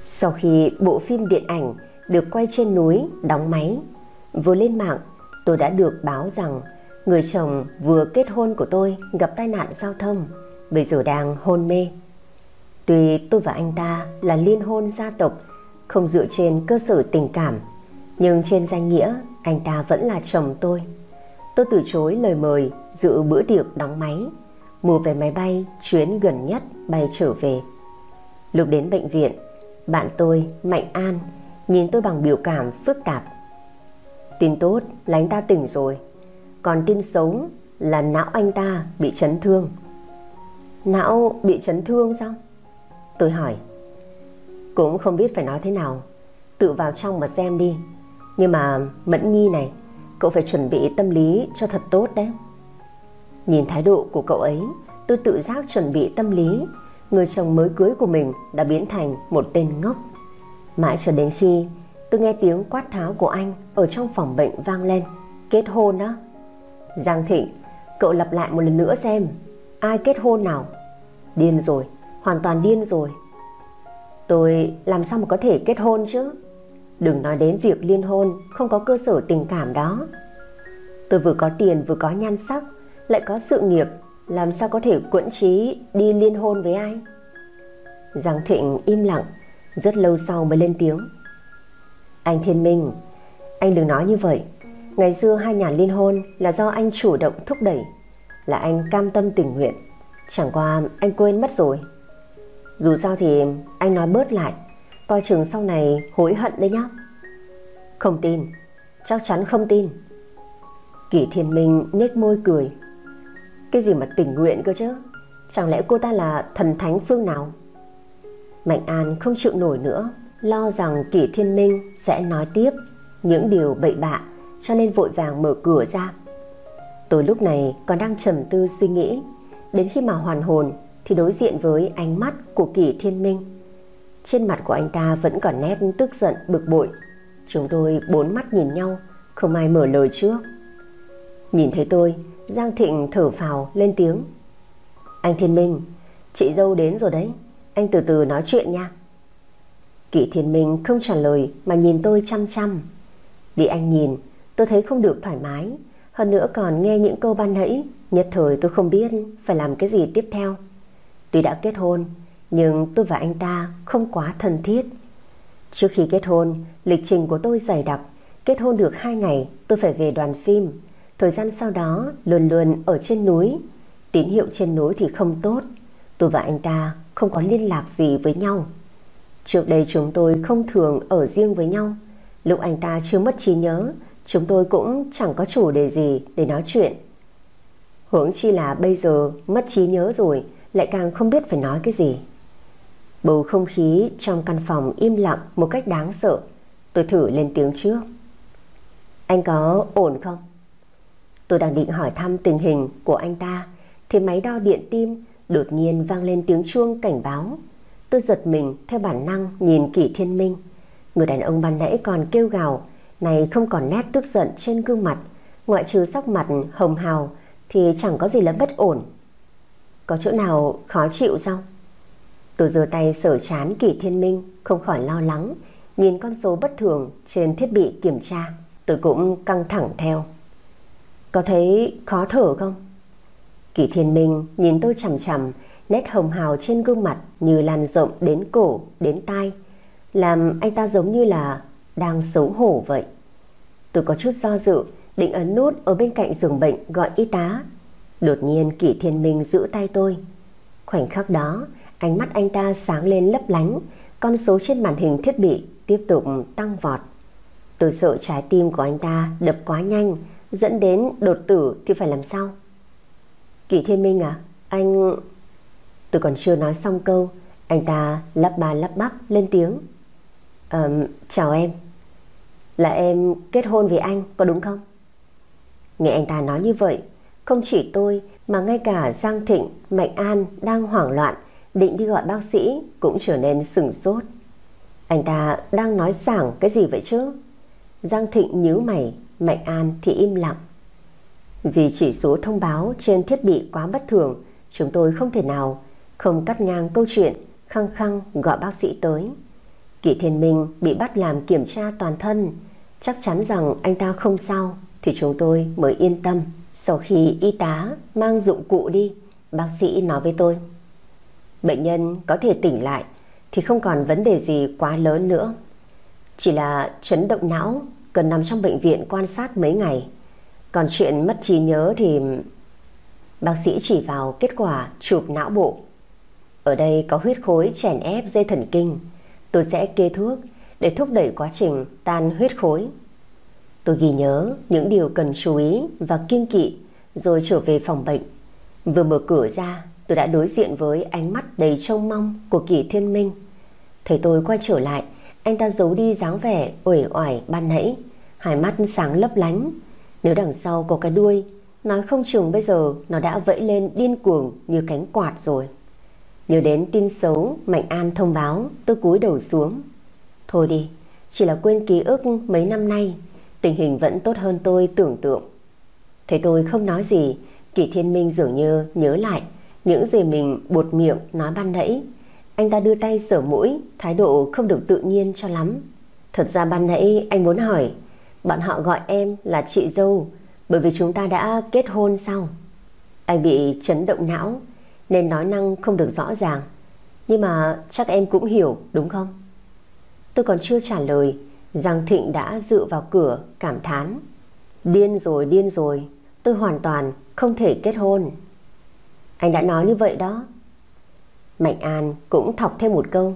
Sau khi bộ phim điện ảnh được quay trên núi đóng máy, vừa lên mạng tôi đã được báo rằng người chồng vừa kết hôn của tôi gặp tai nạn giao thông, bây giờ đang hôn mê. Tuy tôi và anh ta là liên hôn gia tộc, không dựa trên cơ sở tình cảm, nhưng trên danh nghĩa anh ta vẫn là chồng tôi. Tôi từ chối lời mời dự bữa tiệc đóng máy, mua vé máy bay chuyến gần nhất bay trở về. Lúc đến bệnh viện, bạn tôi Mạnh An nhìn tôi bằng biểu cảm phức tạp. Tin tốt là anh ta tỉnh rồi, còn tin xấu là não anh ta bị chấn thương. Não bị chấn thương sao? Tôi hỏi. Cũng không biết phải nói thế nào, tự vào trong mà xem đi. Nhưng mà Mẫn Nhi này, cậu phải chuẩn bị tâm lý cho thật tốt đấy. Nhìn thái độ của cậu ấy, tôi tự giác chuẩn bị tâm lý. Người chồng mới cưới của mình đã biến thành một tên ngốc. Mãi cho đến khi tôi nghe tiếng quát tháo của anh ở trong phòng bệnh vang lên. Kết hôn á? Giang Thịnh, cậu lặp lại một lần nữa xem. Ai kết hôn nào? Điên rồi, hoàn toàn điên rồi. Tôi làm sao mà có thể kết hôn chứ? Đừng nói đến việc liên hôn không có cơ sở tình cảm đó. Tôi vừa có tiền vừa có nhan sắc, lại có sự nghiệp, làm sao có thể quẫn trí đi liên hôn với ai? Giang Thịnh im lặng, rất lâu sau mới lên tiếng. Anh Thiên Minh, anh đừng nói như vậy. Ngày xưa hai nhà liên hôn là do anh chủ động thúc đẩy, là anh cam tâm tình nguyện. Chẳng qua anh quên mất rồi. Dù sao thì anh nói bớt lại, coi chừng sau này hối hận đấy nhá. Không tin, chắc chắn không tin. Kỷ Thiên Minh nhếch môi cười. Cái gì mà tình nguyện cơ chứ? Chẳng lẽ cô ta là thần thánh phương nào? Mạnh An không chịu nổi nữa, lo rằng Kỷ Thiên Minh sẽ nói tiếp những điều bậy bạ, cho nên vội vàng mở cửa ra. Tôi lúc này còn đang trầm tư suy nghĩ, đến khi mà hoàn hồn thì đối diện với ánh mắt của Kỷ Thiên Minh. Trên mặt của anh ta vẫn còn nét tức giận bực bội. Chúng tôi bốn mắt nhìn nhau, không ai mở lời trước. Nhìn thấy tôi, Giang Thịnh thở phào lên tiếng. Anh Thiên Minh, chị dâu đến rồi đấy, anh từ từ nói chuyện nha. Kỷ Thiên Minh không trả lời mà nhìn tôi chăm chăm. Bị anh nhìn, tôi thấy không được thoải mái. Hơn nữa còn nghe những câu ban nãy, nhất thời tôi không biết phải làm cái gì tiếp theo. Tuy đã kết hôn, nhưng tôi và anh ta không quá thân thiết. Trước khi kết hôn, lịch trình của tôi dày đặc. Kết hôn được 2 ngày, tôi phải về đoàn phim. Thời gian sau đó luôn luôn ở trên núi. Tín hiệu trên núi thì không tốt. Tôi và anh ta không có liên lạc gì với nhau. Trước đây chúng tôi không thường ở riêng với nhau. Lúc anh ta chưa mất trí nhớ, chúng tôi cũng chẳng có chủ đề gì để nói chuyện. Huống chi là bây giờ mất trí nhớ rồi, lại càng không biết phải nói cái gì. Bầu không khí trong căn phòng im lặng một cách đáng sợ. Tôi thử lên tiếng trước. Anh có ổn không? Tôi đang định hỏi thăm tình hình của anh ta thì máy đo điện tim đột nhiên vang lên tiếng chuông cảnh báo. Tôi giật mình theo bản năng nhìn Kỷ Thiên Minh. Người đàn ông ban nãy còn kêu gào, này không còn nét tức giận trên gương mặt, ngoại trừ sắc mặt hồng hào thì chẳng có gì là bất ổn. Có chỗ nào khó chịu sao? Tôi giơ tay sờ trán Kỷ Thiên Minh, không khỏi lo lắng, nhìn con số bất thường trên thiết bị kiểm tra. Tôi cũng căng thẳng theo. Có thấy khó thở không? Kỷ Thiên Minh nhìn tôi chằm chằm, nét hồng hào trên gương mặt như lan rộng đến cổ, đến tai, làm anh ta giống như là đang xấu hổ vậy. Tôi có chút do dự, định ấn nút ở bên cạnh giường bệnh gọi y tá. Đột nhiên Kỷ Thiên Minh giữ tay tôi. Khoảnh khắc đó, ánh mắt anh ta sáng lên lấp lánh, con số trên màn hình thiết bị tiếp tục tăng vọt. Tôi sợ trái tim của anh ta đập quá nhanh, dẫn đến đột tử thì phải làm sao? Kỷ Thiên Minh à, anh... Tôi còn chưa nói xong câu, anh ta lắp ba lắp bắp lên tiếng. Chào em. Là em kết hôn với anh, có đúng không? Nghe anh ta nói như vậy, không chỉ tôi mà ngay cả Giang Thịnh, Mạnh An đang hoảng loạn định đi gọi bác sĩ cũng trở nên sửng sốt. Anh ta đang nói sảng cái gì vậy chứ? Giang Thịnh nhíu mày, Mạnh An thì im lặng. Vì chỉ số thông báo trên thiết bị quá bất thường, chúng tôi không thể nào không cắt ngang câu chuyện, khăng khăng gọi bác sĩ tới. Kỷ Thiên Minh bị bắt làm kiểm tra toàn thân, chắc chắn rằng anh ta không sao thì chúng tôi mới yên tâm. Sau khi y tá mang dụng cụ đi, bác sĩ nói với tôi: bệnh nhân có thể tỉnh lại thì không còn vấn đề gì quá lớn nữa, chỉ là chấn động não, cần nằm trong bệnh viện quan sát mấy ngày. Còn chuyện mất trí nhớ thì... Bác sĩ chỉ vào kết quả chụp não bộ. Ở đây có huyết khối chèn ép dây thần kinh. Tôi sẽ kê thuốc để thúc đẩy quá trình tan huyết khối. Tôi ghi nhớ những điều cần chú ý và kiêng kỵ rồi trở về phòng bệnh. Vừa mở cửa ra, tôi đã đối diện với ánh mắt đầy trông mong của Kỷ Thiên Minh. Thấy tôi quay trở lại, anh ta giấu đi dáng vẻ uể oải ban nãy, hai mắt sáng lấp lánh. Nếu đằng sau có cái đuôi, nói không chừng bây giờ nó đã vẫy lên điên cuồng như cánh quạt rồi. Nhớ đến tin xấu Mạnh An thông báo, tôi cúi đầu xuống. Thôi đi, chỉ là quên ký ức mấy năm nay, tình hình vẫn tốt hơn tôi tưởng tượng. Thấy tôi không nói gì, Kỷ Thiên Minh dường như nhớ lại những gì mình buột miệng nói ban nãy. Anh ta đưa tay sờ mũi, thái độ không được tự nhiên cho lắm. Thật ra ban nãy anh muốn hỏi, bọn họ gọi em là chị dâu bởi vì chúng ta đã kết hôn sao? Anh bị chấn động não nên nói năng không được rõ ràng, nhưng mà chắc em cũng hiểu đúng không? Tôi còn chưa trả lời, Giang Thịnh đã dựa vào cửa cảm thán: điên rồi, tôi hoàn toàn không thể kết hôn. Anh đã nói như vậy đó. Mạnh An cũng thọc thêm một câu: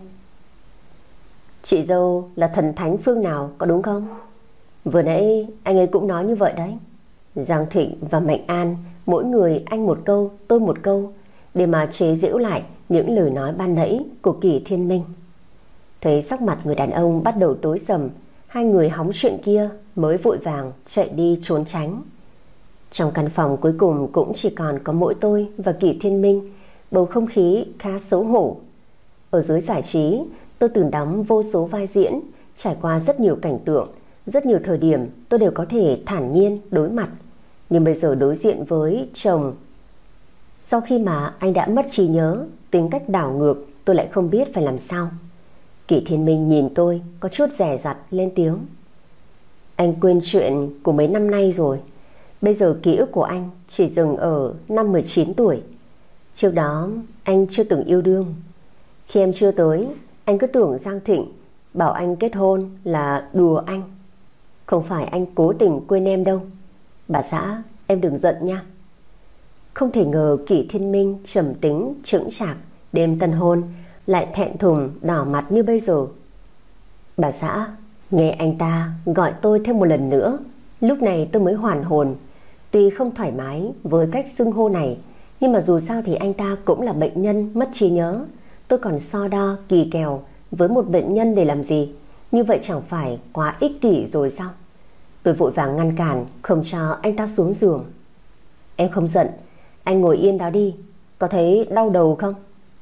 chị dâu là thần thánh phương nào, có đúng không? Vừa nãy anh ấy cũng nói như vậy đấy. Giang Thịnh và Mạnh An mỗi người anh một câu tôi một câu để mà chế giễu lại những lời nói ban nãy của Kỷ Thiên Minh. Thấy sắc mặt người đàn ông bắt đầu tối sầm, hai người hóng chuyện kia mới vội vàng chạy đi trốn tránh. Trong căn phòng cuối cùng cũng chỉ còn có mỗi tôi và Kỷ Thiên Minh, bầu không khí khá xấu hổ. Ở giới giải trí, tôi từng đóng vô số vai diễn, trải qua rất nhiều cảnh tượng, rất nhiều thời điểm tôi đều có thể thản nhiên đối mặt. Nhưng bây giờ đối diện với chồng, sau khi mà anh đã mất trí nhớ, tính cách đảo ngược, tôi lại không biết phải làm sao. Kỷ Thiên Minh nhìn tôi có chút dè dặt lên tiếng: anh quên chuyện của mấy năm nay rồi. Bây giờ ký ức của anh chỉ dừng ở năm 19 tuổi. Trước đó anh chưa từng yêu đương. Khi em chưa tới, anh cứ tưởng Giang Thịnh bảo anh kết hôn là đùa anh. Không phải anh cố tình quên em đâu. Bà xã, em đừng giận nha. Không thể ngờ Kỷ Thiên Minh trầm tính chững chạc đêm tân hôn lại thẹn thùng đỏ mặt như bây giờ. Bà xã, nghe anh ta gọi tôi thêm một lần nữa, lúc này tôi mới hoàn hồn. Tuy không thoải mái với cách xưng hô này, nhưng mà dù sao thì anh ta cũng là bệnh nhân mất trí nhớ. Tôi còn so đo kỳ kèo với một bệnh nhân để làm gì? Như vậy chẳng phải quá ích kỷ rồi sao? Tôi vội vàng ngăn cản, không cho anh ta xuống giường. Em không giận, anh ngồi yên đó đi. Có thấy đau đầu không?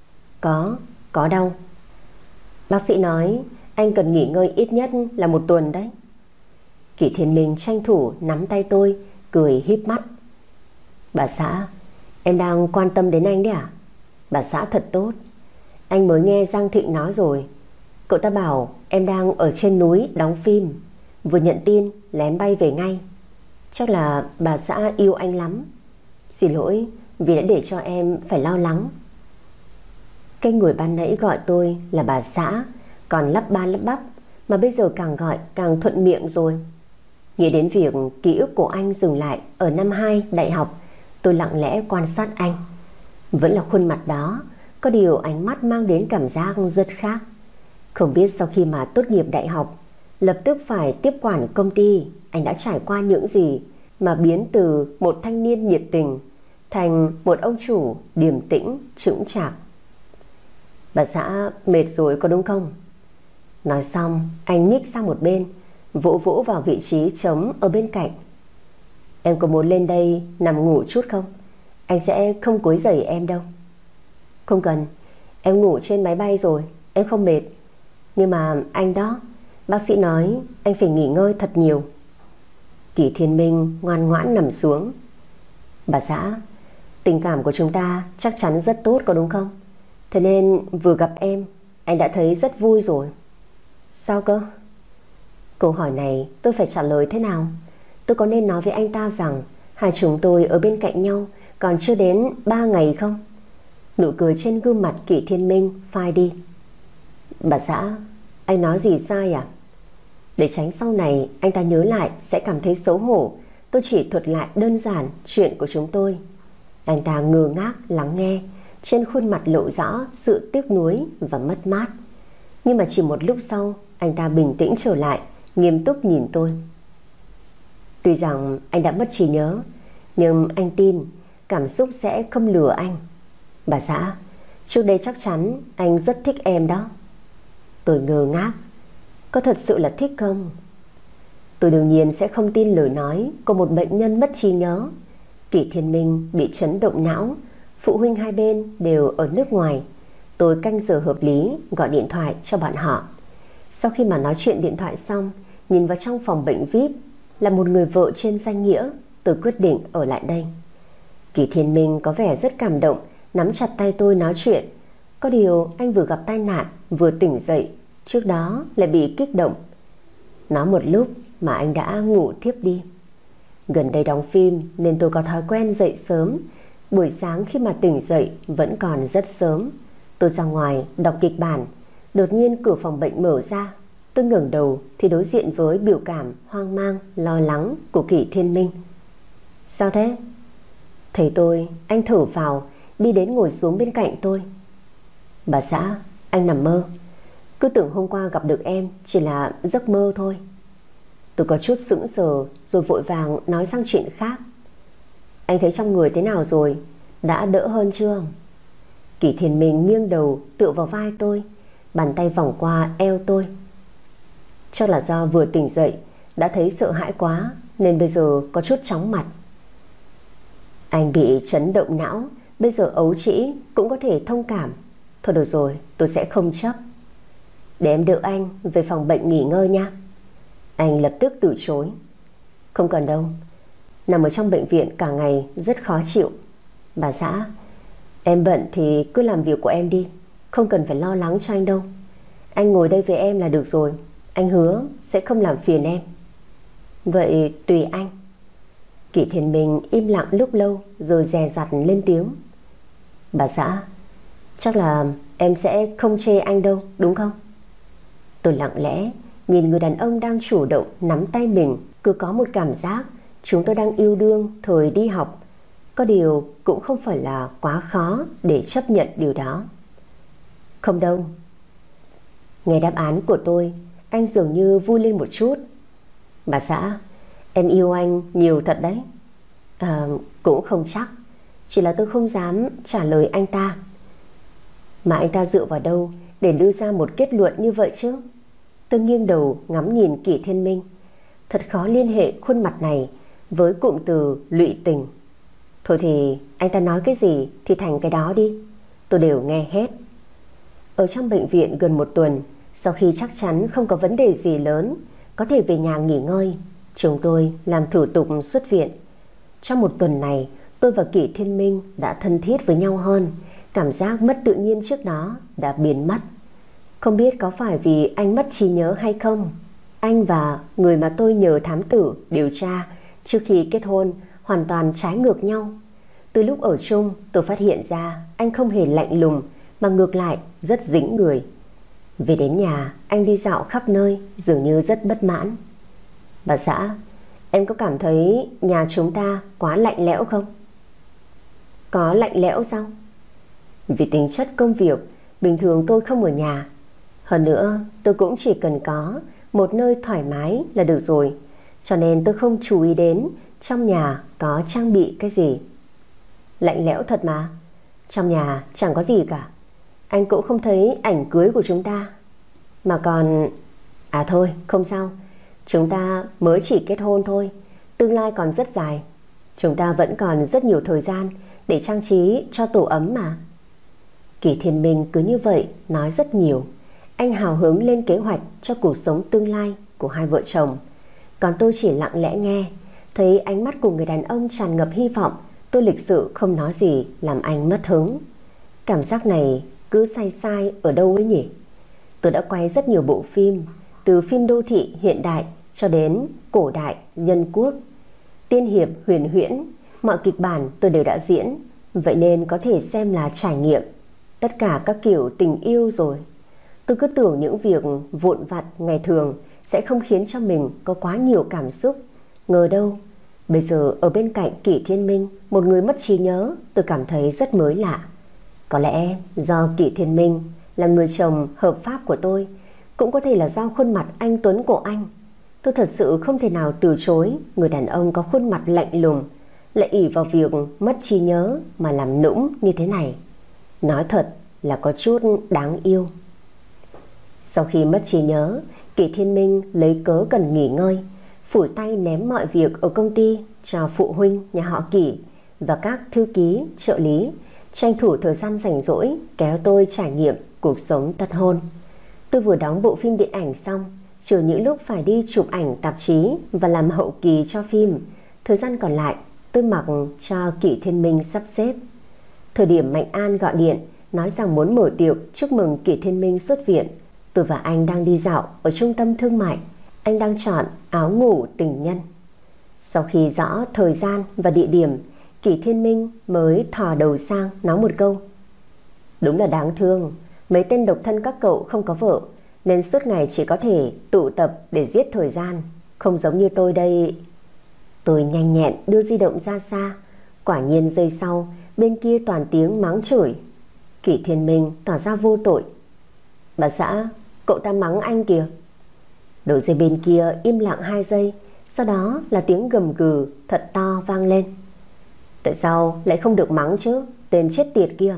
Có đau. Bác sĩ nói anh cần nghỉ ngơi ít nhất là 1 tuần đấy. Kỷ Thiên Minh tranh thủ nắm tay tôi, cười híp mắt. Bà xã, em đang quan tâm đến anh đấy à? Bà xã thật tốt. Anh mới nghe Giang Thịnh nói rồi. Cậu ta bảo em đang ở trên núi đóng phim, vừa nhận tin lén bay về ngay. Chắc là bà xã yêu anh lắm. Xin lỗi vì đã để cho em phải lo lắng. Cái người ban nãy gọi tôi là bà xã còn lắp ba lắp bắp, mà bây giờ càng gọi càng thuận miệng rồi. Nghĩ đến việc ký ức của anh dừng lại ở năm 2 đại học, tôi lặng lẽ quan sát anh. Vẫn là khuôn mặt đó, có điều ánh mắt mang đến cảm giác rất khác. Không biết sau khi mà tốt nghiệp đại học, lập tức phải tiếp quản công ty, anh đã trải qua những gì mà biến từ một thanh niên nhiệt tình thành một ông chủ điềm tĩnh, chững chạc. Bà xã mệt rồi có đúng không? Nói xong, anh nhích sang một bên, vỗ vỗ vào vị trí trống ở bên cạnh. Em có muốn lên đây nằm ngủ chút không? Anh sẽ không quấy rầy em đâu. Không cần, em ngủ trên máy bay rồi, em không mệt. Nhưng mà anh đó, bác sĩ nói anh phải nghỉ ngơi thật nhiều. Kỷ Thiên Minh ngoan ngoãn nằm xuống. Bà xã, tình cảm của chúng ta chắc chắn rất tốt có đúng không? Thế nên vừa gặp em, anh đã thấy rất vui rồi. Sao cơ? Câu hỏi này tôi phải trả lời thế nào? Tôi có nên nói với anh ta rằng hai chúng tôi ở bên cạnh nhau còn chưa đến 3 ngày không? Nụ cười trên gương mặt Kỷ Thiên Minh phai đi. Bà xã, anh nói gì sai à? Để tránh sau này anh ta nhớ lại sẽ cảm thấy xấu hổ, tôi chỉ thuật lại đơn giản chuyện của chúng tôi. Anh ta ngơ ngác lắng nghe, trên khuôn mặt lộ rõ sự tiếc nuối và mất mát. Nhưng mà chỉ một lúc sau, anh ta bình tĩnh trở lại, nghiêm túc nhìn tôi. Tuy rằng anh đã mất trí nhớ, nhưng anh tin cảm xúc sẽ không lừa anh. Bà xã, trước đây chắc chắn anh rất thích em đó. Tôi ngơ ngác. Có thật sự là thích không? Tôi đương nhiên sẽ không tin lời nói của một bệnh nhân mất trí nhớ. Kỷ Thiên Minh bị chấn động não, phụ huynh hai bên đều ở nước ngoài. Tôi canh giờ hợp lý gọi điện thoại cho bọn họ. Sau khi mà nói chuyện điện thoại xong, nhìn vào trong phòng bệnh VIP là một người vợ trên danh nghĩa, tôi quyết định ở lại đây. Kỷ Thiên Minh có vẻ rất cảm động, nắm chặt tay tôi nói chuyện. Có điều anh vừa gặp tai nạn, vừa tỉnh dậy, trước đó lại bị kích động. Nói một lúc mà anh đã ngủ thiếp đi. Gần đây đóng phim nên tôi có thói quen dậy sớm. Buổi sáng khi mà tỉnh dậy vẫn còn rất sớm. Tôi ra ngoài đọc kịch bản. Đột nhiên cửa phòng bệnh mở ra. Tôi ngẩng đầu thì đối diện với biểu cảm hoang mang, lo lắng của Kỷ Thiên Minh. Sao thế? Thấy tôi, anh thở vào, đi đến ngồi xuống bên cạnh tôi. Bà xã, anh nằm mơ. Cứ tưởng hôm qua gặp được em chỉ là giấc mơ thôi. Tôi có chút sững sờ rồi vội vàng nói sang chuyện khác. Anh thấy trong người thế nào rồi? Đã đỡ hơn chưa? Kỷ Thiên Minh nghiêng đầu tựa vào vai tôi, bàn tay vòng qua eo tôi. Chắc là do vừa tỉnh dậy đã thấy sợ hãi quá nên bây giờ có chút chóng mặt. Anh bị chấn động não, bây giờ ấu trĩ cũng có thể thông cảm. Thôi được rồi, tôi sẽ không chấp. Để em đỡ anh về phòng bệnh nghỉ ngơi nha. Anh lập tức từ chối. Không cần đâu, nằm ở trong bệnh viện cả ngày rất khó chịu. Bà xã, em bận thì cứ làm việc của em đi, không cần phải lo lắng cho anh đâu. Anh ngồi đây với em là được rồi. Anh hứa sẽ không làm phiền em. Vậy tùy anh. Kỷ Thiên Minh im lặng lúc lâu rồi dè dặt lên tiếng. Bà xã, chắc là em sẽ không chê anh đâu, đúng không? Tôi lặng lẽ nhìn người đàn ông đang chủ động nắm tay mình, cứ có một cảm giác chúng tôi đang yêu đương thời đi học. Có điều cũng không phải là quá khó để chấp nhận điều đó. Không đâu. Nghe đáp án của tôi, anh dường như vui lên một chút. Bà xã, em yêu anh nhiều thật đấy. Cũng không chắc, chỉ là tôi không dám trả lời anh ta. Mà anh ta dựa vào đâu để đưa ra một kết luận như vậy chứ? Tôi nghiêng đầu ngắm nhìn Kỷ Thiên Minh. Thật khó liên hệ khuôn mặt này với cụm từ lụy tình. Thôi thì anh ta nói cái gì thì thành cái đó đi, tôi đều nghe hết. Ở trong bệnh viện gần một tuần, sau khi chắc chắn không có vấn đề gì lớn, có thể về nhà nghỉ ngơi, chúng tôi làm thủ tục xuất viện. Trong một tuần này, tôi và Kỷ Thiên Minh đã thân thiết với nhau hơn. Cảm giác mất tự nhiên trước đó đã biến mất. Không biết có phải vì anh mất trí nhớ hay không? Anh và người mà tôi nhờ thám tử điều tra trước khi kết hôn hoàn toàn trái ngược nhau. Từ lúc ở chung, tôi phát hiện ra anh không hề lạnh lùng mà ngược lại rất dính người. Về đến nhà, anh đi dạo khắp nơi, dường như rất bất mãn. Bà xã, em có cảm thấy nhà chúng ta quá lạnh lẽo không? Có lạnh lẽo sao? Vì tính chất công việc, bình thường tôi không ở nhà. Hơn nữa, tôi cũng chỉ cần có một nơi thoải mái là được rồi. Cho nên tôi không chú ý đến trong nhà có trang bị cái gì. Lạnh lẽo thật mà. Trong nhà chẳng có gì cả. Anh cũng không thấy ảnh cưới của chúng ta. Mà còn... À thôi, không sao. Chúng ta mới chỉ kết hôn thôi. Tương lai còn rất dài. Chúng ta vẫn còn rất nhiều thời gian để trang trí cho tổ ấm mà. Kỷ Thiên Minh cứ như vậy nói rất nhiều. Anh hào hứng lên kế hoạch cho cuộc sống tương lai của hai vợ chồng. Còn tôi chỉ lặng lẽ nghe. Thấy ánh mắt của người đàn ông tràn ngập hy vọng, tôi lịch sự không nói gì làm anh mất hứng. Cảm giác này cứ sai sai ở đâu ấy nhỉ? Tôi đã quay rất nhiều bộ phim, từ phim đô thị hiện đại cho đến cổ đại nhân quốc, tiên hiệp huyền huyễn, mọi kịch bản tôi đều đã diễn, vậy nên có thể xem là trải nghiệm tất cả các kiểu tình yêu rồi. Tôi cứ tưởng những việc vụn vặt ngày thường sẽ không khiến cho mình có quá nhiều cảm xúc, ngờ đâu bây giờ ở bên cạnh Kỷ Thiên Minh, một người mất trí nhớ, tôi cảm thấy rất mới lạ. Có lẽ do Kỷ Thiên Minh là người chồng hợp pháp của tôi, cũng có thể là do khuôn mặt anh tuấn của anh. Tôi thật sự không thể nào từ chối người đàn ông có khuôn mặt lạnh lùng, lại ỷ vào việc mất trí nhớ mà làm nũng như thế này. Nói thật là có chút đáng yêu. Sau khi mất trí nhớ, Kỷ Thiên Minh lấy cớ cần nghỉ ngơi, phủi tay ném mọi việc ở công ty cho phụ huynh nhà họ Kỷ và các thư ký, trợ lý, tranh thủ thời gian rảnh rỗi kéo tôi trải nghiệm cuộc sống tân hôn. Tôi vừa đóng bộ phim điện ảnh xong, trừ những lúc phải đi chụp ảnh tạp chí và làm hậu kỳ cho phim, thời gian còn lại tôi mặc cho Kỷ Thiên Minh sắp xếp. Thời điểm Mạnh An gọi điện nói rằng muốn mở tiệc chúc mừng Kỷ Thiên Minh xuất viện, tôi và anh đang đi dạo ở trung tâm thương mại. Anh đang chọn áo ngủ tình nhân. Sau khi rõ thời gian và địa điểm, Kỷ Thiên Minh mới thò đầu sang nói một câu: đúng là đáng thương, mấy tên độc thân các cậu không có vợ nên suốt ngày chỉ có thể tụ tập để giết thời gian, không giống như tôi đây. Tôi nhanh nhẹn đưa di động ra xa. Quả nhiên giây sau, bên kia toàn tiếng mắng chửi. Kỷ Thiên Minh tỏ ra vô tội: bà xã, cậu ta mắng anh kìa. Đầu dây bên kia im lặng 2 giây, sau đó là tiếng gầm gừ thật to vang lên: tại sao lại không được mắng chứ, tên chết tiệt kia.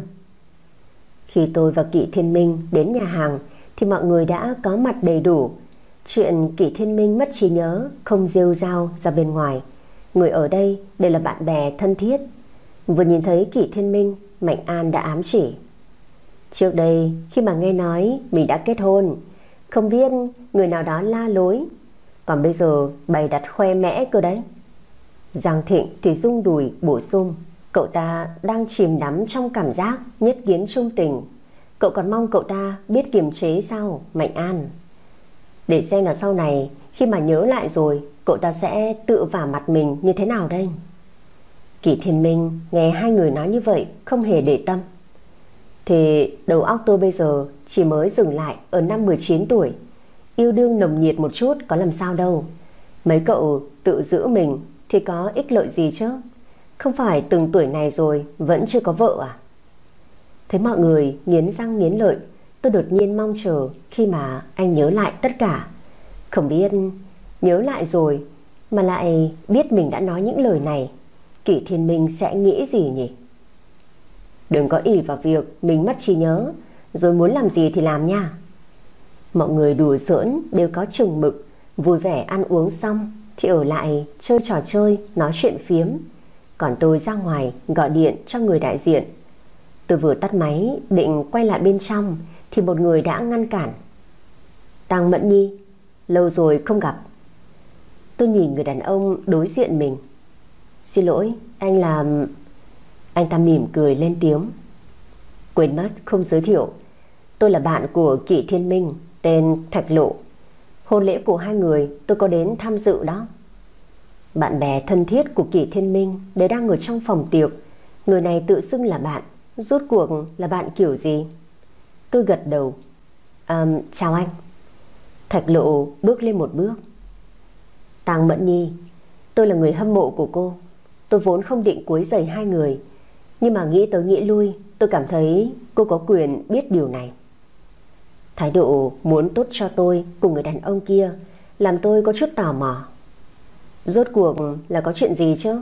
Khi tôi và Kỷ Thiên Minh đến nhà hàng thì mọi người đã có mặt đầy đủ. Chuyện Kỷ Thiên Minh mất trí nhớ không rêu rao ra bên ngoài. Người ở đây đều là bạn bè thân thiết. Vừa nhìn thấy Kỷ Thiên Minh, Mạnh An đã ám chỉ: trước đây khi mà nghe nói mình đã kết hôn, không biết người nào đó la lối, còn bây giờ bày đặt khoe mẽ cơ đấy. Giang Thịnh thì rung đùi bổ sung: cậu ta đang chìm đắm trong cảm giác nhất kiến trung tình. Cậu còn mong cậu ta biết kiềm chế sao, Mạnh An? Để xem là sau này khi mà nhớ lại rồi, cậu ta sẽ tự vả mặt mình như thế nào đây. Kỷ Thiên Minh nghe hai người nói như vậy không hề để tâm. Thì đầu óc tôi bây giờ chỉ mới dừng lại ở năm 19 tuổi. Yêu đương nồng nhiệt một chút có làm sao đâu. Mấy cậu tự giữ mình thì có ích lợi gì chứ? Không phải từng tuổi này rồi vẫn chưa có vợ à? Thấy mọi người nghiến răng nghiến lợi, tôi đột nhiên mong chờ khi mà anh nhớ lại tất cả. Không biết nhớ lại rồi mà lại biết mình đã nói những lời này, Kỷ Thiên Minh sẽ nghĩ gì nhỉ? Đừng có ỷ vào việc mình mất trí nhớ rồi muốn làm gì thì làm nha. Mọi người đùa giỡn đều có chừng mực. Vui vẻ ăn uống xong thì ở lại chơi trò chơi, nói chuyện phiếm. Còn tôi ra ngoài gọi điện cho người đại diện. Tôi vừa tắt máy định quay lại bên trong thì một người đã ngăn cản: Tăng Mẫn Nhi, lâu rồi không gặp. Tôi nhìn người đàn ông đối diện mình. Xin lỗi, anh là... Anh ta mỉm cười lên tiếng: quên mất không giới thiệu, tôi là bạn của Kỷ Thiên Minh, tên Thạch Lộ. Hôn lễ của hai người tôi có đến tham dự đó. Bạn bè thân thiết của Kỷ Thiên Minh đều đang ở trong phòng tiệc. Người này tự xưng là bạn, rốt cuộc là bạn kiểu gì? Tôi gật đầu: chào anh. Thạch Lộ bước lên một bước: Tàng Mẫn Nhi, tôi là người hâm mộ của cô. Tôi vốn không định quấy rầy hai người, nhưng mà nghĩ tới nghĩ lui, tôi cảm thấy cô có quyền biết điều này. Thái độ muốn tốt cho tôi của người đàn ông kia làm tôi có chút tò mò. Rốt cuộc là có chuyện gì chứ?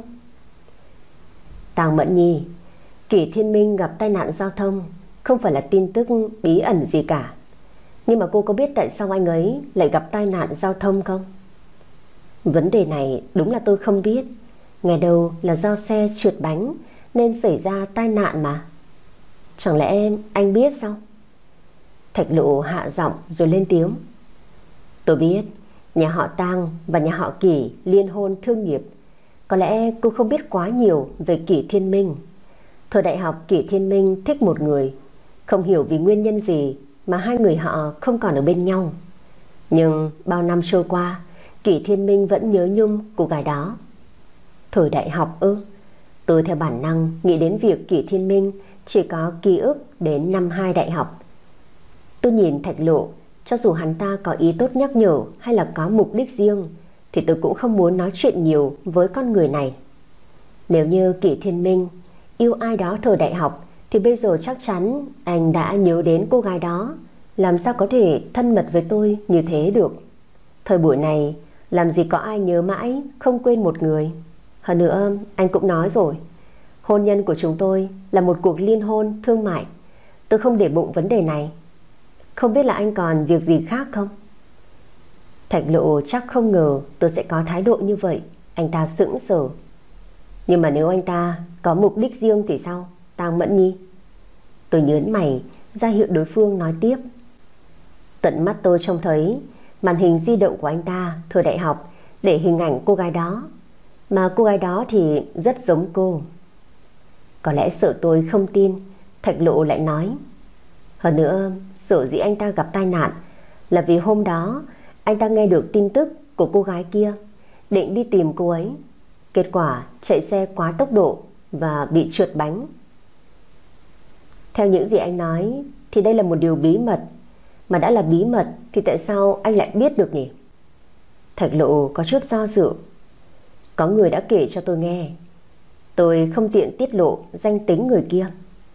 Tàng Mẫn Nhi, Kỷ Thiên Minh gặp tai nạn giao thông không phải là tin tức bí ẩn gì cả. Nhưng mà cô có biết tại sao anh ấy lại gặp tai nạn giao thông không? Vấn đề này đúng là tôi không biết. Ngày đầu là do xe trượt bánh nên xảy ra tai nạn mà. Chẳng lẽ anh biết sao? Thạch Lộ hạ giọng rồi lên tiếng: tôi biết nhà họ Tang và nhà họ Kỷ liên hôn thương nghiệp. Có lẽ cô không biết quá nhiều về Kỷ Thiên Minh. Thời đại học Kỷ Thiên Minh thích một người, không hiểu vì nguyên nhân gì mà hai người họ không còn ở bên nhau. Nhưng bao năm trôi qua, Kỷ Thiên Minh vẫn nhớ nhung cô gái đó. Thời đại học ư? Tôi theo bản năng nghĩ đến việc Kỷ Thiên Minh chỉ có ký ức đến năm 2 đại học. Tôi nhìn Thạch Lộ, cho dù hắn ta có ý tốt nhắc nhở hay là có mục đích riêng thì tôi cũng không muốn nói chuyện nhiều với con người này. Nếu như Kỷ Thiên Minh yêu ai đó thời đại học thì bây giờ chắc chắn anh đã nhớ đến cô gái đó. Làm sao có thể thân mật với tôi như thế được? Thời buổi này làm gì có ai nhớ mãi không quên một người. Hơn nữa anh cũng nói rồi, hôn nhân của chúng tôi là một cuộc liên hôn thương mại. Tôi không để bụng vấn đề này. Không biết là anh còn việc gì khác không? Thạch Lộ chắc không ngờ tôi sẽ có thái độ như vậy. Anh ta sững sờ. Nhưng mà nếu anh ta có mục đích riêng thì sao, Tang Mẫn Nhi? Tôi nhớn mày ra hiệu đối phương nói tiếp. Tận mắt tôi trông thấy màn hình di động của anh ta thời đại học để hình ảnh cô gái đó. Mà cô gái đó thì rất giống cô. Có lẽ sợ tôi không tin, Thạch Lộ lại nói. Hơn nữa, sở dĩ anh ta gặp tai nạn là vì hôm đó anh ta nghe được tin tức của cô gái kia, định đi tìm cô ấy. Kết quả chạy xe quá tốc độ và bị trượt bánh. Theo những gì anh nói thì đây là một điều bí mật. Mà đã là bí mật thì tại sao anh lại biết được nhỉ? Thạch Lộ có chút do dự. Có người đã kể cho tôi nghe. Tôi không tiện tiết lộ danh tính người kia.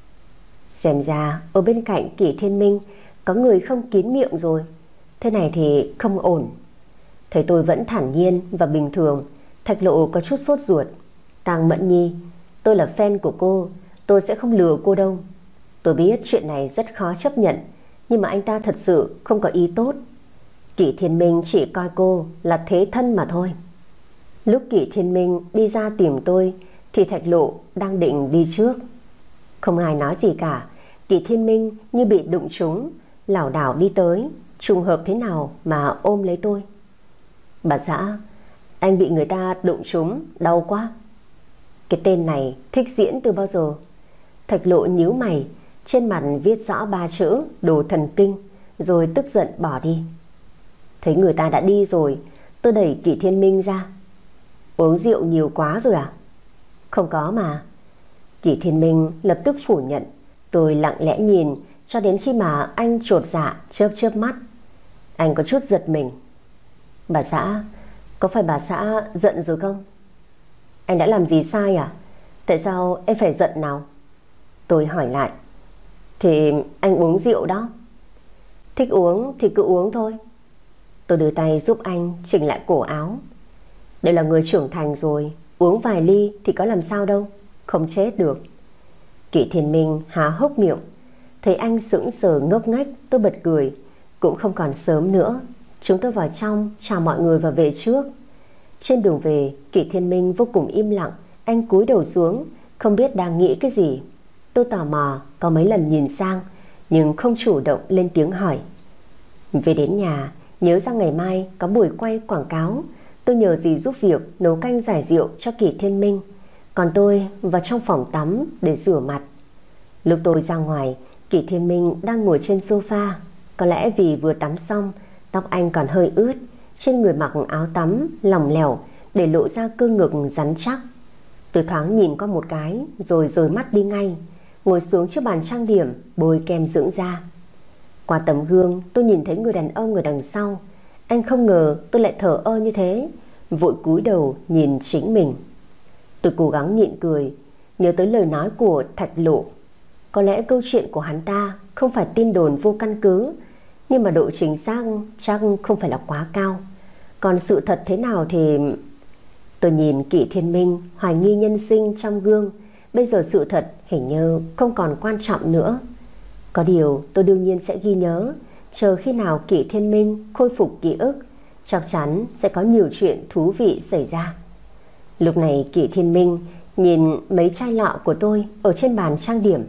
Xem ra ở bên cạnh Kỷ Thiên Minh có người không kín miệng rồi. Thế này thì không ổn. Thấy tôi vẫn thản nhiên và bình thường, Thạch Lộ có chút sốt ruột. Tang Mẫn Nhi, tôi là fan của cô, tôi sẽ không lừa cô đâu. Tôi biết chuyện này rất khó chấp nhận, nhưng mà anh ta thật sự không có ý tốt. Kỷ Thiên Minh chỉ coi cô là thế thân mà thôi. Lúc Kỷ Thiên Minh đi ra tìm tôi thì Thạch Lộ đang định đi trước. Không ai nói gì cả. Kỷ Thiên Minh như bị đụng trúng, lảo đảo đi tới, trùng hợp thế nào mà ôm lấy tôi. Bà xã, anh bị người ta đụng trúng, đau quá. Cái tên này thích diễn từ bao giờ? Thạch Lộ nhíu mày, trên mặt viết rõ 3 chữ đồ thần kinh, rồi tức giận bỏ đi. Thấy người ta đã đi rồi, tôi đẩy Kỷ Thiên Minh ra. Uống rượu nhiều quá rồi à? Không có mà. Kỷ Thiên Minh lập tức phủ nhận. Tôi lặng lẽ nhìn cho đến khi mà anh chột dạ chớp chớp mắt. Anh có chút giật mình. Bà xã, có phải bà xã giận rồi không? Anh đã làm gì sai à? Tại sao em phải giận nào? Tôi hỏi lại. Thì anh uống rượu đó. Thích uống thì cứ uống thôi. Tôi đưa tay giúp anh chỉnh lại cổ áo. Đây là người trưởng thành rồi, uống vài ly thì có làm sao đâu, không chết được. Kỷ Thiên Minh há hốc miệng. Thấy anh sững sờ ngốc nghếch, tôi bật cười. Cũng không còn sớm nữa. Chúng tôi vào trong chào mọi người và về trước. Trên đường về, Kỷ Thiên Minh vô cùng im lặng. Anh cúi đầu xuống, không biết đang nghĩ cái gì. Tôi tò mò có mấy lần nhìn sang, nhưng không chủ động lên tiếng hỏi. Về đến nhà, nhớ ra ngày mai có buổi quay quảng cáo. Tôi nhờ dì giúp việc nấu canh giải rượu cho Kỷ Thiên Minh. Còn tôi vào trong phòng tắm để rửa mặt. Lúc tôi ra ngoài, Kỷ Thiên Minh đang ngồi trên sofa. Có lẽ vì vừa tắm xong, tóc anh còn hơi ướt, trên người mặc áo tắm lỏng lẻo để lộ ra cơ ngực rắn chắc. Tôi thoáng nhìn qua một cái rồi rời mắt đi ngay, ngồi xuống trước bàn trang điểm bôi kem dưỡng da. Qua tấm gương tôi nhìn thấy người đàn ông ở đằng sau. Anh không ngờ tôi lại thờ ơ như thế, vội cúi đầu nhìn chính mình. Tôi cố gắng nhịn cười, nhớ tới lời nói của Thạch Lộ. Có lẽ câu chuyện của hắn ta không phải tin đồn vô căn cứ, nhưng mà độ chính xác chắc không phải là quá cao. Còn sự thật thế nào thì... Tôi nhìn Kỷ Thiên Minh hoài nghi nhân sinh trong gương. Bây giờ sự thật hình như không còn quan trọng nữa. Có điều tôi đương nhiên sẽ ghi nhớ. Chờ khi nào Kỷ Thiên Minh khôi phục ký ức, chắc chắn sẽ có nhiều chuyện thú vị xảy ra. Lúc này Kỷ Thiên Minh nhìn mấy chai lọ của tôi ở trên bàn trang điểm.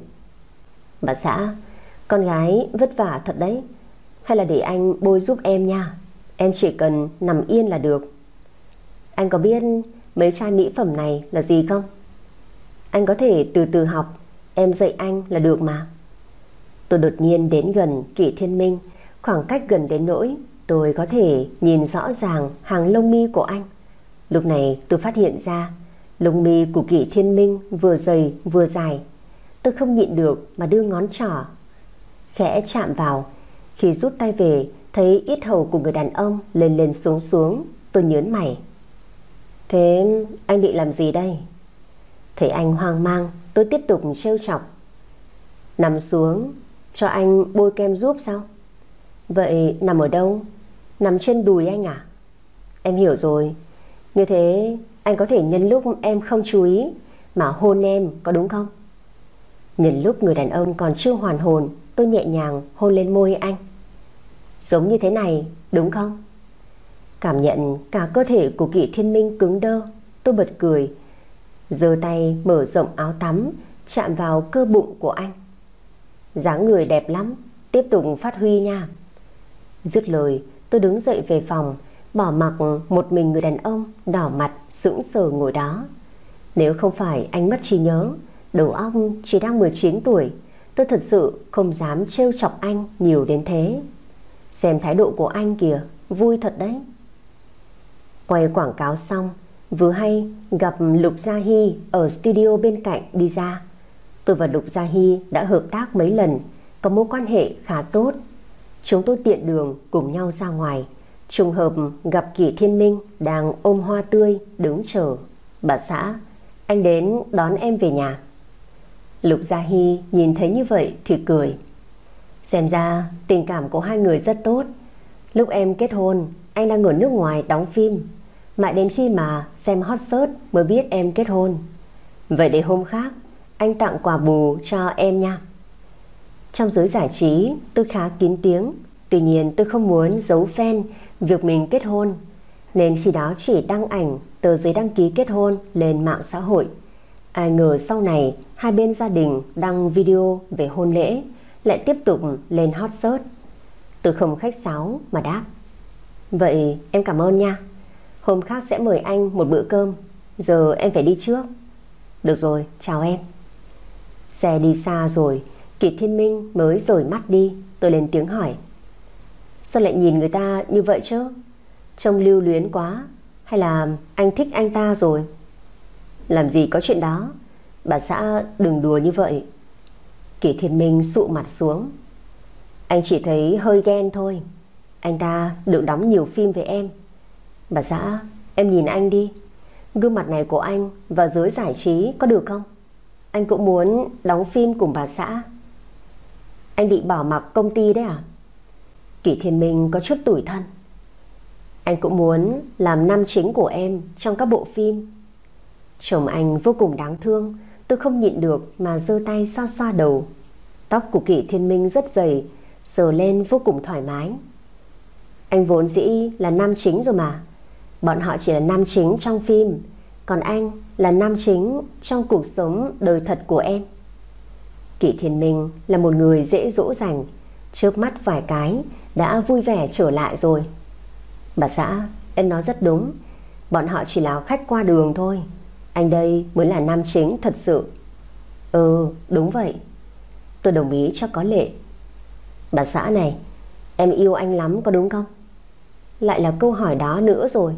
Bà xã, con gái vất vả thật đấy. Hay là để anh bôi giúp em nha. Em chỉ cần nằm yên là được. Anh có biết mấy chai mỹ phẩm này là gì không? Anh có thể từ từ học, em dạy anh là được mà. Tôi đột nhiên đến gần Kỷ Thiên Minh, khoảng cách gần đến nỗi Tôi có thể nhìn rõ ràng hàng lông mi của anh. Lúc này tôi phát hiện ra lông mi của Kỷ Thiên Minh vừa dày vừa dài. Tôi không nhịn được mà đưa ngón trỏ khẽ chạm vào. Khi rút tay về, thấy yết hầu của người đàn ông lên lên xuống xuống. Tôi nhớn mày. Thế anh định làm gì đây? Thấy anh hoang mang, tôi tiếp tục trêu chọc. Nằm xuống cho anh bôi kem giúp sao? Vậy nằm ở đâu? Nằm trên đùi anh à? Em hiểu rồi. Như thế anh có thể nhân lúc em không chú ý mà hôn em, có đúng không? Nhân lúc người đàn ông còn chưa hoàn hồn, tôi nhẹ nhàng hôn lên môi anh. Giống như thế này, đúng không? Cảm nhận cả cơ thể của Kỷ Thiên Minh cứng đơ, tôi bật cười, giơ tay mở rộng áo tắm, chạm vào cơ bụng của anh. Dáng người đẹp lắm, tiếp tục phát huy nha. Dứt lời, tôi đứng dậy về phòng, bỏ mặc một mình người đàn ông đỏ mặt sững sờ ngồi đó. Nếu không phải anh mất trí nhớ, đầu óc chỉ đang 19 tuổi, tôi thật sự không dám trêu chọc anh nhiều đến thế. Xem thái độ của anh kìa, vui thật đấy. Quay quảng cáo xong, vừa hay gặp Lục Gia Hy ở studio bên cạnh đi ra. Tôi và Lục Gia Hy đã hợp tác mấy lần, có mối quan hệ khá tốt. Chúng tôi tiện đường cùng nhau ra ngoài, trùng hợp gặp Kỷ Thiên Minh đang ôm hoa tươi đứng chờ. Bà xã, anh đến đón em về nhà. Lục Gia Hy nhìn thấy như vậy thì cười. Xem ra tình cảm của hai người rất tốt. Lúc em kết hôn, anh đang ở nước ngoài đóng phim, mãi đến khi mà xem hot search mới biết em kết hôn. Vậy để hôm khác anh tặng quà bù cho em nha. Trong giới giải trí tôi khá kín tiếng. Tuy nhiên tôi không muốn giấu fan việc mình kết hôn, nên khi đó chỉ đăng ảnh tờ giấy đăng ký kết hôn lên mạng xã hội. Ai ngờ sau này hai bên gia đình đăng video về hôn lễ, lại tiếp tục lên hot search. Tôi không khách sáo mà đáp. Vậy em cảm ơn nha. Hôm khác sẽ mời anh một bữa cơm. Giờ em phải đi trước. Được rồi, chào em. Xe đi xa rồi, Kỷ Thiên Minh mới rời mắt đi. Tôi lên tiếng hỏi. Sao lại nhìn người ta như vậy chứ? Trông lưu luyến quá. Hay là anh thích anh ta rồi? Làm gì có chuyện đó. Bà xã đừng đùa như vậy. Kỷ Thiên Minh sụ mặt xuống. Anh chỉ thấy hơi ghen thôi. Anh ta được đóng nhiều phim với em. Bà xã, em nhìn anh đi. Gương mặt này của anh và giới giải trí có được không? Anh cũng muốn đóng phim cùng bà xã. Anh định bỏ mặc công ty đấy à? Kỷ Thiên Minh có chút tủi thân. Anh cũng muốn làm nam chính của em trong các bộ phim. Chồng anh vô cùng đáng thương. Tôi không nhịn được mà giơ tay xoa xoa đầu. Tóc của Kỷ Thiên Minh rất dày, sờ lên vô cùng thoải mái. Anh vốn dĩ là nam chính rồi mà. Bọn họ chỉ là nam chính trong phim, còn anh là nam chính trong cuộc sống đời thật của em. Kỷ Thiên Minh là một người dễ dỗ dành, chớp mắt vài cái đã vui vẻ trở lại rồi. Bà xã, em nói rất đúng. Bọn họ chỉ là khách qua đường thôi. Anh đây mới là nam chính thật sự. Đúng vậy. Tôi đồng ý cho có lệ. Bà xã này, em yêu anh lắm có đúng không? Lại là câu hỏi đó nữa rồi.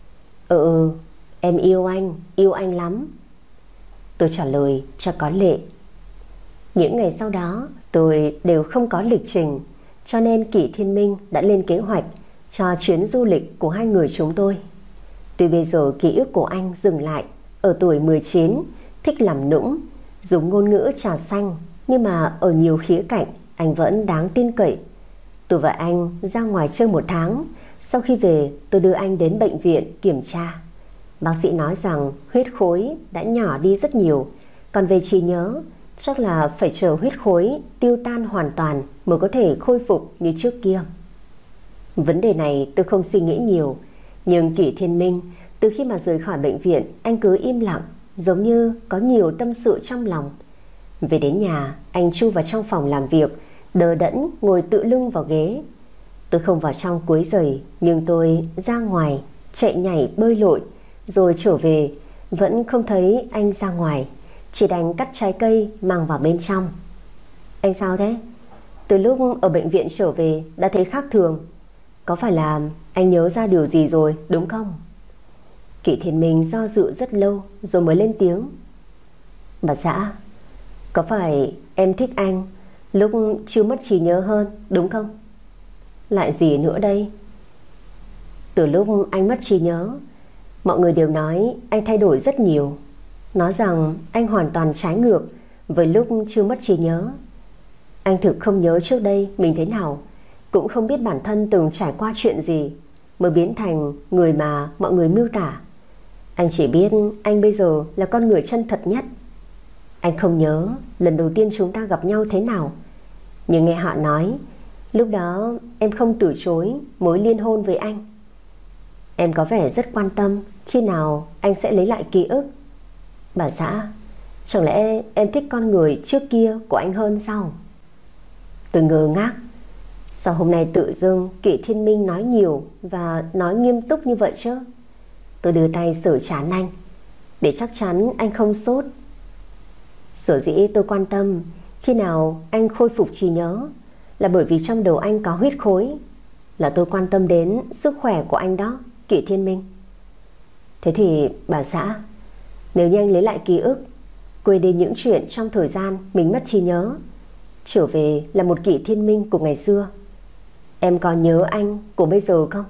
Em yêu anh lắm. Tôi trả lời cho có lệ. Những ngày sau đó tôi đều không có lịch trình, cho nên Kỷ Thiên Minh đã lên kế hoạch cho chuyến du lịch của hai người chúng tôi. Tuy bây giờ ký ức của anh dừng lại ở tuổi 19, thích làm nũng, dùng ngôn ngữ trà xanh, nhưng mà ở nhiều khía cạnh anh vẫn đáng tin cậy. Tôi và anh ra ngoài chơi một tháng. Sau khi về tôi đưa anh đến bệnh viện kiểm tra. Bác sĩ nói rằng huyết khối đã nhỏ đi rất nhiều, còn về trí nhớ chắc là phải chờ huyết khối tiêu tan hoàn toàn mới có thể khôi phục như trước kia. Vấn đề này tôi không suy nghĩ nhiều, nhưng Kỷ Thiên Minh từ khi mà rời khỏi bệnh viện, anh cứ im lặng, giống như có nhiều tâm sự trong lòng. Về đến nhà, anh chui vào trong phòng làm việc, đờ đẫn ngồi tựa lưng vào ghế. Tôi không vào trong quấy rầy, nhưng tôi ra ngoài chạy nhảy bơi lội rồi trở về, vẫn không thấy anh ra ngoài, chỉ đành cắt trái cây mang vào bên trong. Anh sao thế? Từ lúc ở bệnh viện trở về đã thấy khác thường. có phải là anh nhớ ra điều gì rồi đúng không? Kỷ Thiên Minh do dự rất lâu rồi mới lên tiếng. Bà xã, có phải em thích anh lúc chưa mất trí nhớ hơn đúng không? Lại gì nữa đây? Từ lúc anh mất trí nhớ, mọi người đều nói anh thay đổi rất nhiều. Nói rằng anh hoàn toàn trái ngược với lúc chưa mất trí nhớ. Anh thực không nhớ trước đây mình thế nào, cũng không biết bản thân từng trải qua chuyện gì mới biến thành người mà mọi người miêu tả. Anh chỉ biết anh bây giờ là con người chân thật nhất. Anh không nhớ lần đầu tiên chúng ta gặp nhau thế nào, nhưng nghe họ nói lúc đó em không từ chối mối liên hôn với anh. Em có vẻ rất quan tâm khi nào anh sẽ lấy lại ký ức. Bà xã, chẳng lẽ em thích con người trước kia của anh hơn sao? Tôi ngơ ngác. Sao hôm nay tự dưng Kỷ Thiên Minh nói nhiều và nói nghiêm túc như vậy chứ? Tôi đưa tay sờ trán anh để chắc chắn anh không sốt. Sở dĩ tôi quan tâm khi nào anh khôi phục trí nhớ là bởi vì trong đầu anh có huyết khối. Là tôi quan tâm đến sức khỏe của anh đó, Kỷ Thiên Minh. Thế thì bà xã, nếu như anh lấy lại ký ức, quên đi những chuyện trong thời gian mình mất trí nhớ, trở về là một Kỷ Thiên Minh của ngày xưa, em còn nhớ anh của bây giờ không?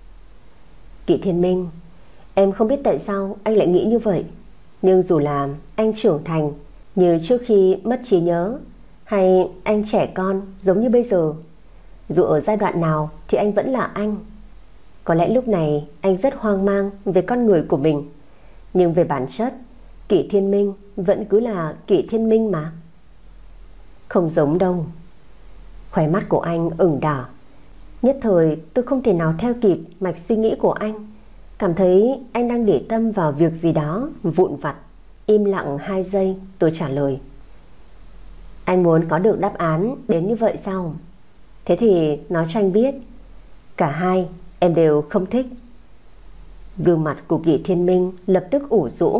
Kỷ Thiên Minh, em không biết tại sao anh lại nghĩ như vậy, nhưng dù là anh trưởng thành như trước khi mất trí nhớ, hay anh trẻ con giống như bây giờ, dù ở giai đoạn nào thì anh vẫn là anh. Có lẽ lúc này anh rất hoang mang về con người của mình, nhưng về bản chất, Kỷ Thiên Minh vẫn cứ là Kỷ Thiên Minh mà. Không giống đâu. Khóe mắt của anh ửng đỏ. Nhất thời tôi không thể nào theo kịp mạch suy nghĩ của anh, cảm thấy anh đang để tâm vào việc gì đó vụn vặt. Im lặng 2 giây, tôi trả lời. Anh muốn có được đáp án đến như vậy sao? Thế thì nói cho anh biết, cả hai em đều không thích. Gương mặt của Kỷ Thiên Minh lập tức ủ rũ.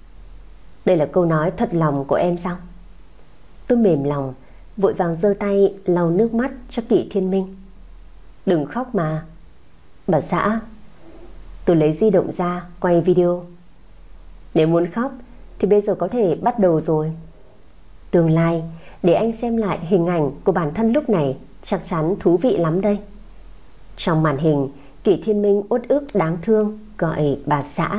Đây là câu nói thật lòng của em sao? Tôi mềm lòng, vội vàng giơ tay lau nước mắt cho Kỷ Thiên Minh. Đừng khóc mà. Bà xã. Tôi lấy di động ra quay video. Nếu muốn khóc thì bây giờ có thể bắt đầu rồi. Tương lai để anh xem lại hình ảnh của bản thân lúc này chắc chắn thú vị lắm đây. Trong màn hình, Kỷ Thiên Minh uất ức đáng thương gọi bà xã.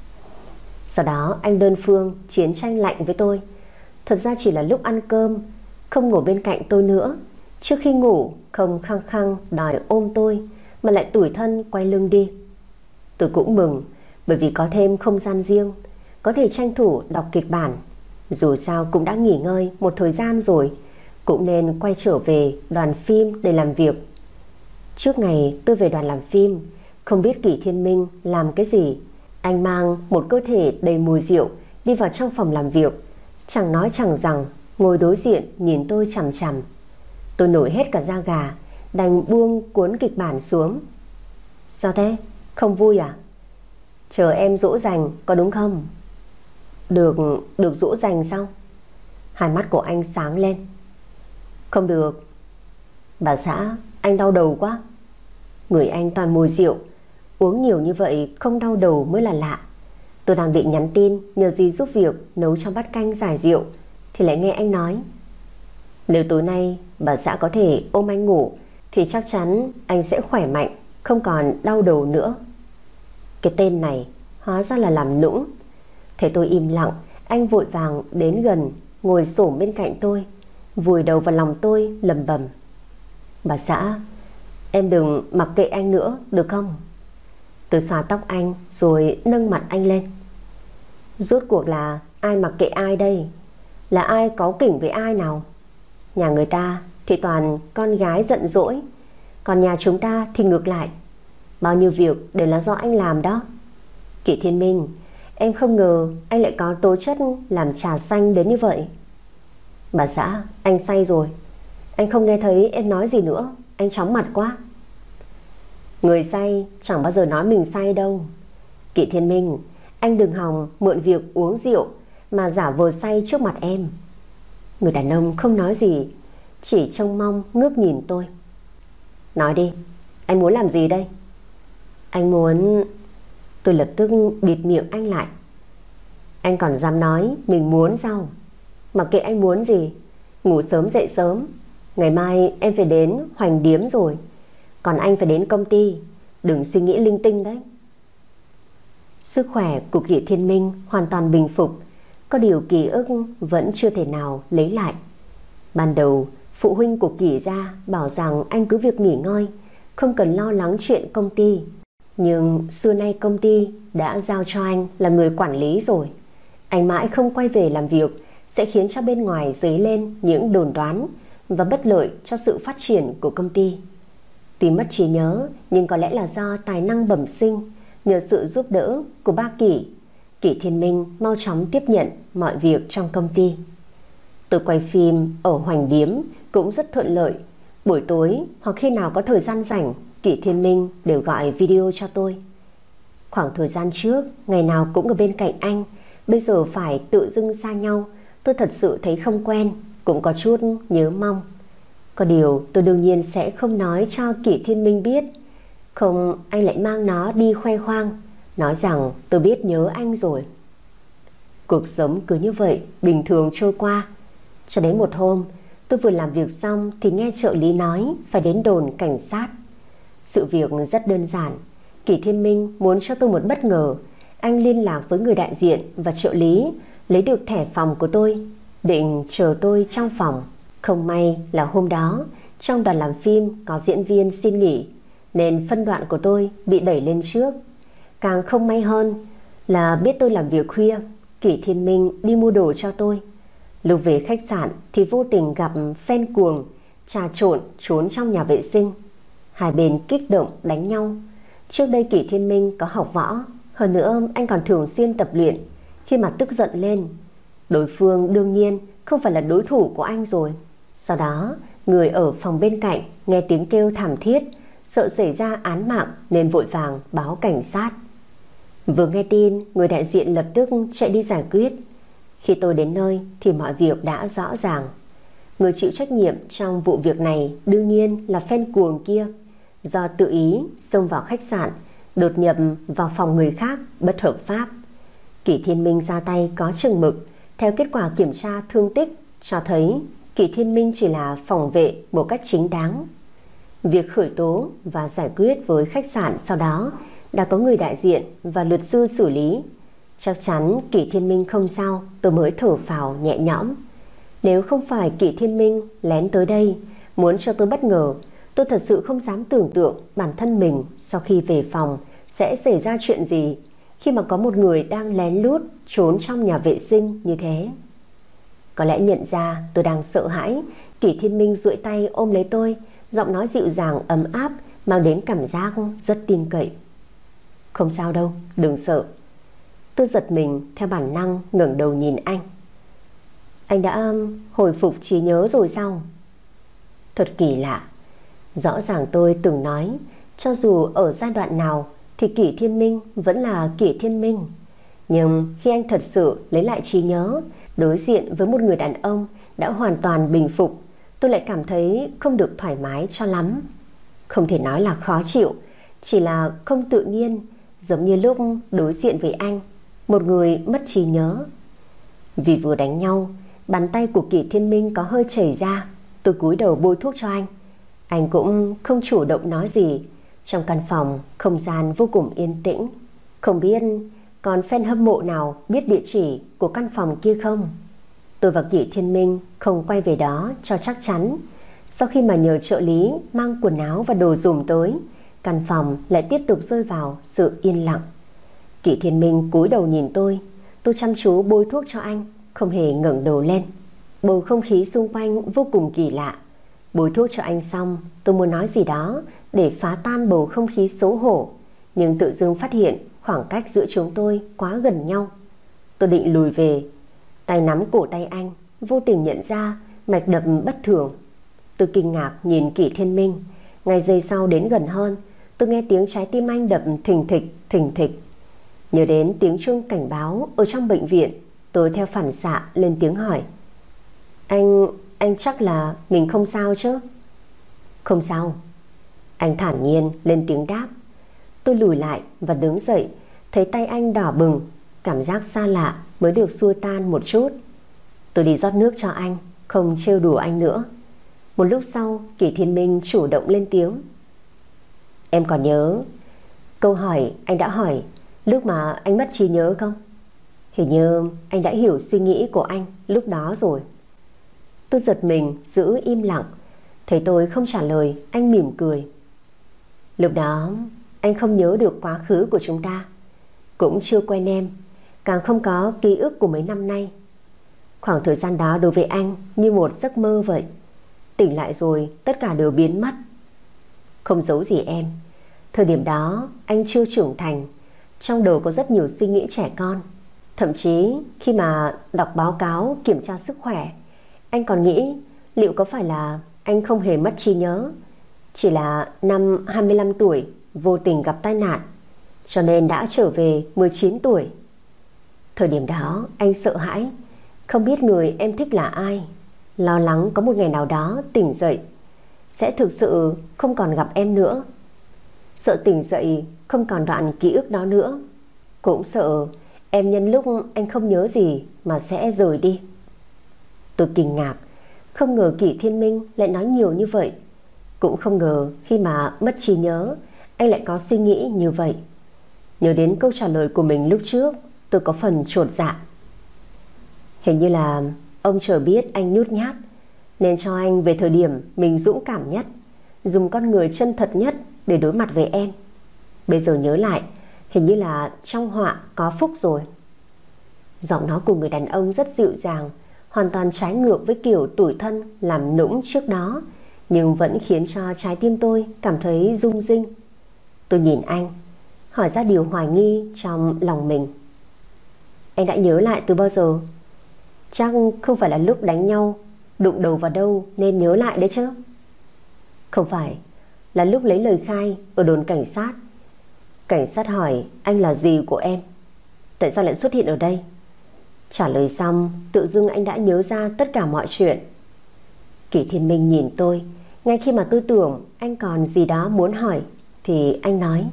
Sau đó anh đơn phương chiến tranh lạnh với tôi. Thật ra chỉ là lúc ăn cơm, không ngồi bên cạnh tôi nữa. Trước khi ngủ không khăng khăng đòi ôm tôi, mà lại tủi thân quay lưng đi. Tôi cũng mừng, bởi vì có thêm không gian riêng, có thể tranh thủ đọc kịch bản. Dù sao cũng đã nghỉ ngơi một thời gian rồi, cũng nên quay trở về đoàn phim để làm việc. Trước ngày tôi về đoàn làm phim, không biết Kỷ Thiên Minh làm cái gì. Anh mang một cơ thể đầy mùi rượu đi vào trong phòng làm việc, chẳng nói chẳng rằng, ngồi đối diện nhìn tôi chằm chằm. Tôi nổi hết cả da gà, đành buông cuốn kịch bản xuống. Sao thế? Không vui à? Chờ em dỗ dành có đúng không? Được dỗ dành sao? Hai mắt của anh sáng lên. Không được. Bà xã, anh đau đầu quá. Người anh toàn mùi rượu, uống nhiều như vậy không đau đầu mới là lạ. Tôi đang định nhắn tin nhờ dì giúp việc nấu cho bát canh giải rượu, thì lại nghe anh nói, nếu tối nay bà xã có thể ôm anh ngủ thì chắc chắn anh sẽ khỏe mạnh, không còn đau đầu nữa. Cái tên này hóa ra là làm nũng. Thấy tôi im lặng, anh vội vàng đến gần, ngồi xổm bên cạnh tôi, vùi đầu vào lòng tôi lẩm bẩm. Bà xã, em đừng mặc kệ anh nữa được không? Tôi xoa tóc anh rồi nâng mặt anh lên. Rốt cuộc là ai mặc kệ ai đây? Là ai cáu kỉnh với ai nào? Nhà người ta thì toàn con gái giận dỗi, còn nhà chúng ta thì ngược lại. Bao nhiêu việc đều là do anh làm đó. Kỷ Thiên Minh, em không ngờ anh lại có tố chất làm trà xanh đến như vậy. Bà xã, anh say rồi. Anh không nghe thấy em nói gì nữa, anh chóng mặt quá. Người say chẳng bao giờ nói mình say đâu. Kỷ Thiên Minh, anh đừng hòng mượn việc uống rượu mà giả vờ say trước mặt em. Người đàn ông không nói gì, chỉ trông mong ngước nhìn tôi. Nói đi, Anh muốn làm gì đây? Anh muốn... Tôi lập tức bịt miệng anh lại. Anh còn dám nói mình muốn sao? Mặc kệ anh muốn gì, ngủ sớm dậy sớm. Ngày mai em phải đến Hoành Điếm rồi. Còn anh phải đến công ty. Đừng suy nghĩ linh tinh đấy. Sức khỏe của Kỷ Thiên Minh hoàn toàn bình phục. Có điều ký ức vẫn chưa thể nào lấy lại. Ban đầu phụ huynh của Kỷ gia bảo rằng anh cứ việc nghỉ ngơi, không cần lo lắng chuyện công ty. Nhưng xưa nay công ty đã giao cho anh là người quản lý rồi. Anh mãi không quay về làm việc sẽ khiến cho bên ngoài dấy lên những đồn đoán và bất lợi cho sự phát triển của công ty. Tuy mất trí nhớ nhưng có lẽ là do tài năng bẩm sinh. Nhờ sự giúp đỡ của ba Kỷ, Kỷ Thiên Minh mau chóng tiếp nhận mọi việc trong công ty. Tôi quay phim ở Hoành Điếm cũng rất thuận lợi. Buổi tối hoặc khi nào có thời gian rảnh, Kỷ Thiên Minh đều gọi video cho tôi. Khoảng thời gian trước, ngày nào cũng ở bên cạnh anh, bây giờ phải tự dưng xa nhau, tôi thật sự thấy không quen, cũng có chút nhớ mong. Có điều tôi đương nhiên sẽ không nói cho Kỷ Thiên Minh biết. Không, anh lại mang nó đi khoe khoang, nói rằng tôi biết nhớ anh rồi. Cuộc sống cứ như vậy bình thường trôi qua. Cho đến một hôm, tôi vừa làm việc xong thì nghe trợ lý nói phải đến đồn cảnh sát. Sự việc rất đơn giản. Kỷ Thiên Minh muốn cho tôi một bất ngờ. Anh liên lạc với người đại diện và trợ lý, lấy được thẻ phòng của tôi, định chờ tôi trong phòng. Không may là hôm đó trong đoàn làm phim có diễn viên xin nghỉ, nên phân đoạn của tôi bị đẩy lên trước. Càng không may hơn là biết tôi làm việc khuya, Kỷ Thiên Minh đi mua đồ cho tôi. Lúc về khách sạn thì vô tình gặp fan cuồng trà trộn trốn trong nhà vệ sinh. Hai bên kích động đánh nhau. Trước đây Kỷ Thiên Minh có học võ, hơn nữa anh còn thường xuyên tập luyện. Khi mà tức giận lên, đối phương đương nhiên không phải là đối thủ của anh rồi. Sau đó người ở phòng bên cạnh nghe tiếng kêu thảm thiết, sợ xảy ra án mạng nên vội vàng báo cảnh sát. Vừa nghe tin, người đại diện lập tức chạy đi giải quyết. Khi tôi đến nơi thì mọi việc đã rõ ràng. Người chịu trách nhiệm trong vụ việc này đương nhiên là fan cuồng kia. Do tự ý xông vào khách sạn, đột nhập vào phòng người khác bất hợp pháp. Kỷ Thiên Minh ra tay có chừng mực. Theo kết quả kiểm tra thương tích cho thấy Kỷ Thiên Minh chỉ là phòng vệ một cách chính đáng. Việc khởi tố và giải quyết với khách sạn sau đó đã có người đại diện và luật sư xử lý. Chắc chắn Kỷ Thiên Minh không sao, tôi mới thở phào nhẹ nhõm. Nếu không phải Kỷ Thiên Minh lén tới đây muốn cho tôi bất ngờ, tôi thật sự không dám tưởng tượng bản thân mình sau khi về phòng sẽ xảy ra chuyện gì khi mà có một người đang lén lút trốn trong nhà vệ sinh như thế. Có lẽ nhận ra tôi đang sợ hãi, Kỷ Thiên Minh duỗi tay ôm lấy tôi, giọng nói dịu dàng ấm áp mang đến cảm giác rất tin cậy. Không sao đâu, đừng sợ. Tôi giật mình theo bản năng ngẩng đầu nhìn anh. Anh đã hồi phục trí nhớ rồi sao? Thật kỳ lạ. Rõ ràng tôi từng nói cho dù ở giai đoạn nào thì Kỷ Thiên Minh vẫn là Kỷ Thiên Minh. Nhưng khi anh thật sự lấy lại trí nhớ, đối diện với một người đàn ông đã hoàn toàn bình phục, tôi lại cảm thấy không được thoải mái cho lắm. Không thể nói là khó chịu, chỉ là không tự nhiên, giống như lúc đối diện với anh, một người mất trí nhớ. Vì vừa đánh nhau, bàn tay của Kỷ Thiên Minh có hơi chảy ra. Tôi cúi đầu bôi thuốc cho anh. Anh cũng không chủ động nói gì. Trong căn phòng, không gian vô cùng yên tĩnh. Không biết còn fan hâm mộ nào biết địa chỉ của căn phòng kia không? Tôi và Kỷ Thiên Minh không quay về đó cho chắc chắn. Sau khi mà nhờ trợ lý mang quần áo và đồ dùng tới, căn phòng lại tiếp tục rơi vào sự yên lặng. Kỷ Thiên Minh cúi đầu nhìn tôi chăm chú bôi thuốc cho anh, không hề ngẩng đầu lên. Bầu không khí xung quanh vô cùng kỳ lạ. Bôi thuốc cho anh xong, tôi muốn nói gì đó để phá tan bầu không khí xấu hổ, nhưng tự dưng phát hiện khoảng cách giữa chúng tôi quá gần nhau. Tôi định lùi về, tay nắm cổ tay anh, vô tình nhận ra mạch đập bất thường. Tôi kinh ngạc nhìn Kỷ Thiên Minh. Ngay giây sau đến gần hơn, tôi nghe tiếng trái tim anh đập thình thịch thình thịch. Nhớ đến tiếng chuông cảnh báo ở trong bệnh viện, tôi theo phản xạ lên tiếng hỏi: Anh chắc là mình không sao chứ? Không sao. Anh thản nhiên lên tiếng đáp. Tôi lùi lại và đứng dậy, thấy tay anh đỏ bừng, cảm giác xa lạ mới được xua tan một chút. Tôi đi rót nước cho anh, không trêu đùa anh nữa. Một lúc sau, Kỷ Thiên Minh chủ động lên tiếng. Em còn nhớ câu hỏi anh đã hỏi lúc mà anh mất trí nhớ không? Hình như anh đã hiểu suy nghĩ của anh lúc đó rồi. Tôi giật mình giữ im lặng. Thấy tôi không trả lời, anh mỉm cười. Lúc đó anh không nhớ được quá khứ của chúng ta, cũng chưa quen em, càng không có ký ức của mấy năm nay. Khoảng thời gian đó đối với anh như một giấc mơ vậy. Tỉnh lại rồi tất cả đều biến mất. Không giấu gì em, thời điểm đó anh chưa trưởng thành, trong đầu có rất nhiều suy nghĩ trẻ con. Thậm chí khi mà đọc báo cáo kiểm tra sức khỏe, anh còn nghĩ liệu có phải là anh không hề mất trí nhớ, chỉ là năm 25 tuổi vô tình gặp tai nạn, cho nên đã trở về 19 tuổi. Thời điểm đó anh sợ hãi, không biết người em thích là ai, lo lắng có một ngày nào đó tỉnh dậy sẽ thực sự không còn gặp em nữa. Sợ tỉnh dậy không còn đoạn ký ức đó nữa, cũng sợ em nhân lúc anh không nhớ gì mà sẽ rời đi. Tôi kinh ngạc, không ngờ Kỷ Thiên Minh lại nói nhiều như vậy. Cũng không ngờ khi mà mất trí nhớ anh lại có suy nghĩ như vậy. Nhớ đến câu trả lời của mình lúc trước, tôi có phần chột dạ. Hình như là ông trời biết anh nhút nhát, nên cho anh về thời điểm mình dũng cảm nhất, dùng con người chân thật nhất để đối mặt với em. Bây giờ nhớ lại, hình như là trong họa có phúc rồi. Giọng nói của người đàn ông rất dịu dàng, hoàn toàn trái ngược với kiểu tủi thân làm nũng trước đó, nhưng vẫn khiến cho trái tim tôi cảm thấy rung rinh. Tôi nhìn anh, hỏi ra điều hoài nghi trong lòng mình. Anh đã nhớ lại từ bao giờ? Chắc không phải là lúc đánh nhau, đụng đầu vào đâu nên nhớ lại đấy chứ? Không phải, là lúc lấy lời khai ở đồn cảnh sát. Cảnh sát hỏi anh là gì của em, tại sao lại xuất hiện ở đây? Trả lời xong, tự dưng anh đã nhớ ra tất cả mọi chuyện. Kỷ Thiên Minh nhìn tôi, ngay khi mà tôi tưởng anh còn gì đó muốn hỏi thì anh nói.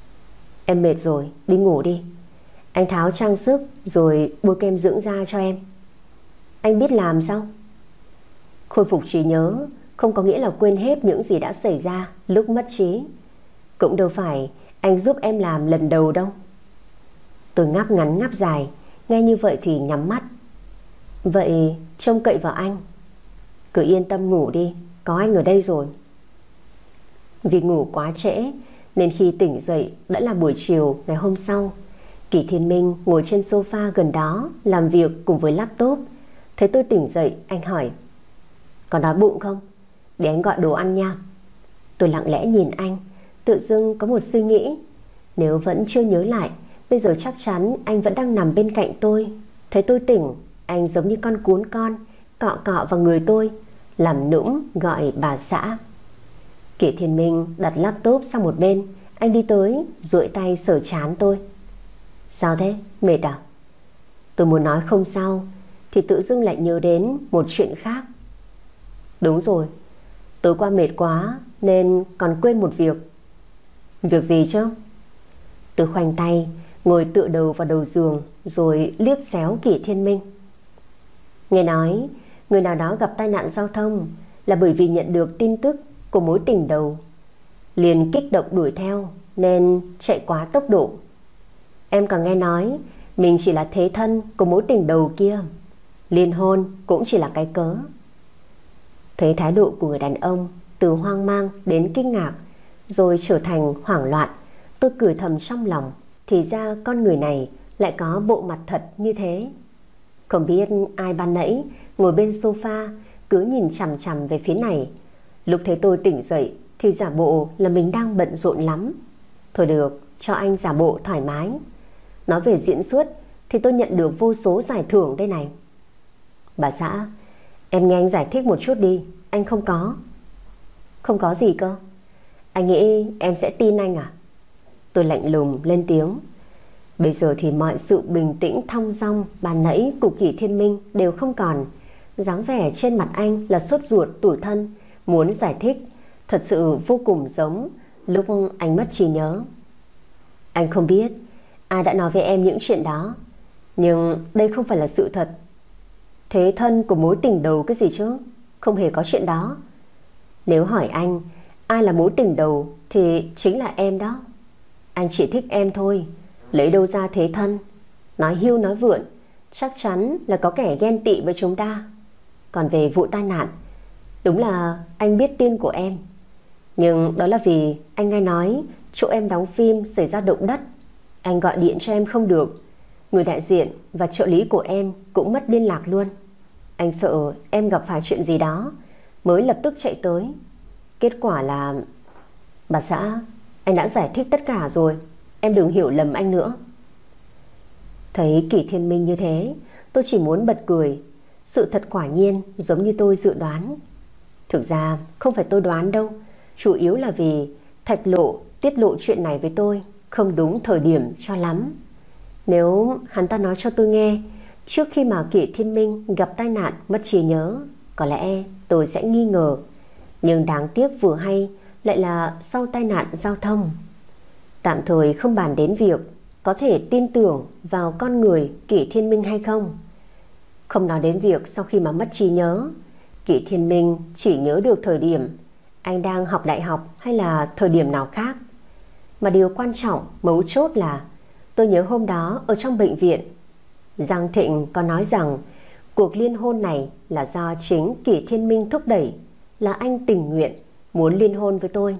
Em mệt rồi, đi ngủ đi. Anh tháo trang sức rồi bôi kem dưỡng da cho em. Anh biết làm sao? Khôi phục trí nhớ không có nghĩa là quên hết những gì đã xảy ra lúc mất trí. Cũng đâu phải anh giúp em làm lần đầu đâu. Tôi ngáp ngắn ngáp dài, nghe như vậy thì nhắm mắt. Vậy trông cậy vào anh. Cứ yên tâm ngủ đi, có anh ở đây rồi. Vì ngủ quá trễ nên khi tỉnh dậy đã là buổi chiều ngày hôm sau. Kỷ Thiên Minh ngồi trên sofa gần đó làm việc cùng với laptop. Thấy tôi tỉnh dậy, anh hỏi: Còn đói bụng không? Để anh gọi đồ ăn nha. Tôi lặng lẽ nhìn anh, tự dưng có một suy nghĩ. Nếu vẫn chưa nhớ lại, bây giờ chắc chắn anh vẫn đang nằm bên cạnh tôi. Thấy tôi tỉnh, anh giống như con cún con, cọ cọ vào người tôi, làm nũng gọi bà xã. Kỷ Thiên Minh đặt laptop sang một bên, anh đi tới, duỗi tay sờ trán tôi. Sao thế? Mệt à? Tôi muốn nói không sao, thì tự dưng lại nhớ đến một chuyện khác. Đúng rồi, tối qua mệt quá nên còn quên một việc. Việc gì chứ? Tôi khoanh tay, ngồi tựa đầu vào đầu giường rồi liếc xéo Kỷ Thiên Minh. Nghe nói người nào đó gặp tai nạn giao thông là bởi vì nhận được tin tức của mối tình đầu, liền kích động đuổi theo nên chạy quá tốc độ. Em còn nghe nói mình chỉ là thế thân của mối tình đầu kia, liên hôn cũng chỉ là cái cớ. Thấy thái độ của người đàn ông từ hoang mang đến kinh ngạc rồi trở thành hoảng loạn, tôi cười thầm trong lòng. Thì ra con người này lại có bộ mặt thật như thế. Không biết ai ban nãy ngồi bên sofa cứ nhìn chằm chằm về phía này. Lúc thấy tôi tỉnh dậy thì giả bộ là mình đang bận rộn lắm. Thôi được, cho anh giả bộ thoải mái. Nói về diễn xuất thì tôi nhận được vô số giải thưởng đây này. Bà xã, em nghe anh giải thích một chút đi. Anh không có. Không có gì cơ? Anh nghĩ em sẽ tin anh à? Tôi lạnh lùng lên tiếng. Bây giờ thì mọi sự bình tĩnh thong dong ban nãy của Kỷ Thiên Minh đều không còn. Dáng vẻ trên mặt anh là sốt ruột tủi thân, muốn giải thích, Thật sự vô cùng giống lúc anh mất trí nhớ. Anh không biết ai đã nói với em những chuyện đó, nhưng đây không phải là sự thật. Thế thân của mối tình đầu cái gì chứ? Không hề có chuyện đó. Nếu hỏi anh ai là mối tình đầu thì chính là em đó. Anh chỉ thích em thôi, lấy đâu ra thế thân? Nói hưu nói vượn, chắc chắn là có kẻ ghen tị với chúng ta. Còn về vụ tai nạn, đúng là anh biết tin của em, nhưng đó là vì anh nghe nói chỗ em đóng phim xảy ra động đất. Anh gọi điện cho em không được, người đại diện và trợ lý của em cũng mất liên lạc luôn. Anh sợ em gặp phải chuyện gì đó mới lập tức chạy tới. Kết quả là... Bà xã, anh đã giải thích tất cả rồi, em đừng hiểu lầm anh nữa. Thấy Kỷ Thiên Minh như thế, tôi chỉ muốn bật cười. Sự thật quả nhiên giống như tôi dự đoán. Thực ra không phải tôi đoán đâu, chủ yếu là vì Thạch Lộ tiết lộ chuyện này với tôi không đúng thời điểm cho lắm. Nếu hắn ta nói cho tôi nghe trước khi mà Kỷ Thiên Minh gặp tai nạn mất trí nhớ, có lẽ tôi sẽ nghi ngờ. Nhưng đáng tiếc vừa hay lại là sau tai nạn giao thông. Tạm thời không bàn đến việc có thể tin tưởng vào con người Kỷ Thiên Minh hay không. Không nói đến việc sau khi mà mất trí nhớ, Kỷ Thiên Minh chỉ nhớ được thời điểm anh đang học đại học hay là thời điểm nào khác. Mà điều quan trọng, mấu chốt là tôi nhớ hôm đó ở trong bệnh viện, Giang Thịnh có nói rằng cuộc liên hôn này là do chính Kỷ Thiên Minh thúc đẩy, là anh tình nguyện muốn liên hôn với tôi.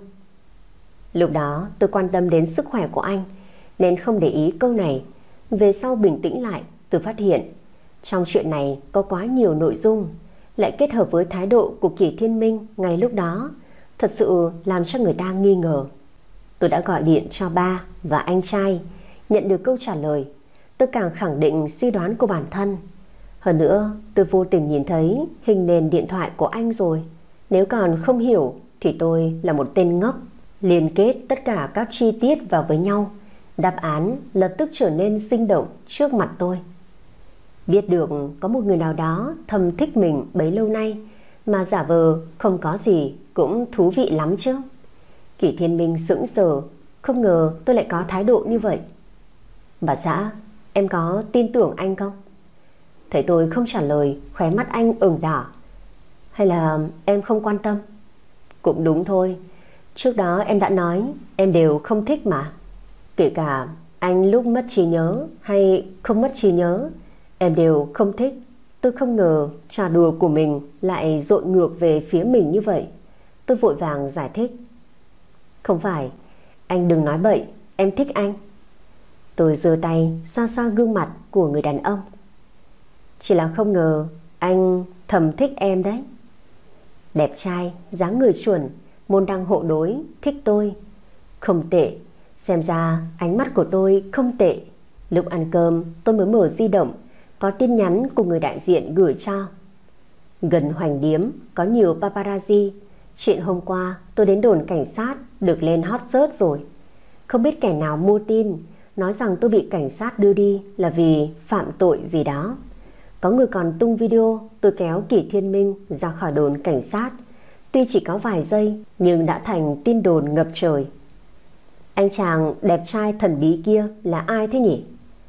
Lúc đó tôi quan tâm đến sức khỏe của anh nên không để ý câu này. Về sau bình tĩnh lại, tôi phát hiện trong chuyện này có quá nhiều nội dung, lại kết hợp với thái độ của Kỷ Thiên Minh ngay lúc đó, thật sự làm cho người ta nghi ngờ. Tôi đã gọi điện cho ba và anh trai, nhận được câu trả lời. Tôi càng khẳng định suy đoán của bản thân. Hơn nữa, tôi vô tình nhìn thấy hình nền điện thoại của anh rồi. Nếu còn không hiểu thì tôi là một tên ngốc. Liên kết tất cả các chi tiết vào với nhau, đáp án lập tức trở nên sinh động trước mặt tôi. Biết được có một người nào đó thầm thích mình bấy lâu nay mà giả vờ không có gì cũng thú vị lắm chứ. Kỷ Thiên Minh sững sờ, không ngờ tôi lại có thái độ như vậy. Bà xã, em có tin tưởng anh không? Thấy tôi không trả lời, khóe mắt anh ửng đỏ. Hay là em không quan tâm? Cũng đúng thôi, trước đó em đã nói em đều không thích mà. Kể cả anh lúc mất trí nhớ hay không mất trí nhớ, em đều không thích. Tôi không ngờ trò đùa của mình lại dội ngược về phía mình như vậy. Tôi vội vàng giải thích. Không phải, anh đừng nói bậy, em thích anh. Tôi giơ tay xoa xoa gương mặt của người đàn ông. Chỉ là không ngờ anh thầm thích em đấy. Đẹp trai, dáng người chuẩn, môn đăng hộ đối, thích tôi. Không tệ, xem ra ánh mắt của tôi không tệ. Lúc ăn cơm tôi mới mở di động, có tin nhắn của người đại diện gửi cho. Gần Hoành Điếm có nhiều paparazzi. Chuyện hôm qua tôi đến đồn cảnh sát được lên hot search rồi. Không biết kẻ nào mua tin, nói rằng tôi bị cảnh sát đưa đi là vì phạm tội gì đó. Có người còn tung video tôi kéo Kỷ Thiên Minh ra khỏi đồn cảnh sát. Tuy chỉ có vài giây nhưng đã thành tin đồn ngập trời. Anh chàng đẹp trai thần bí kia là ai thế nhỉ?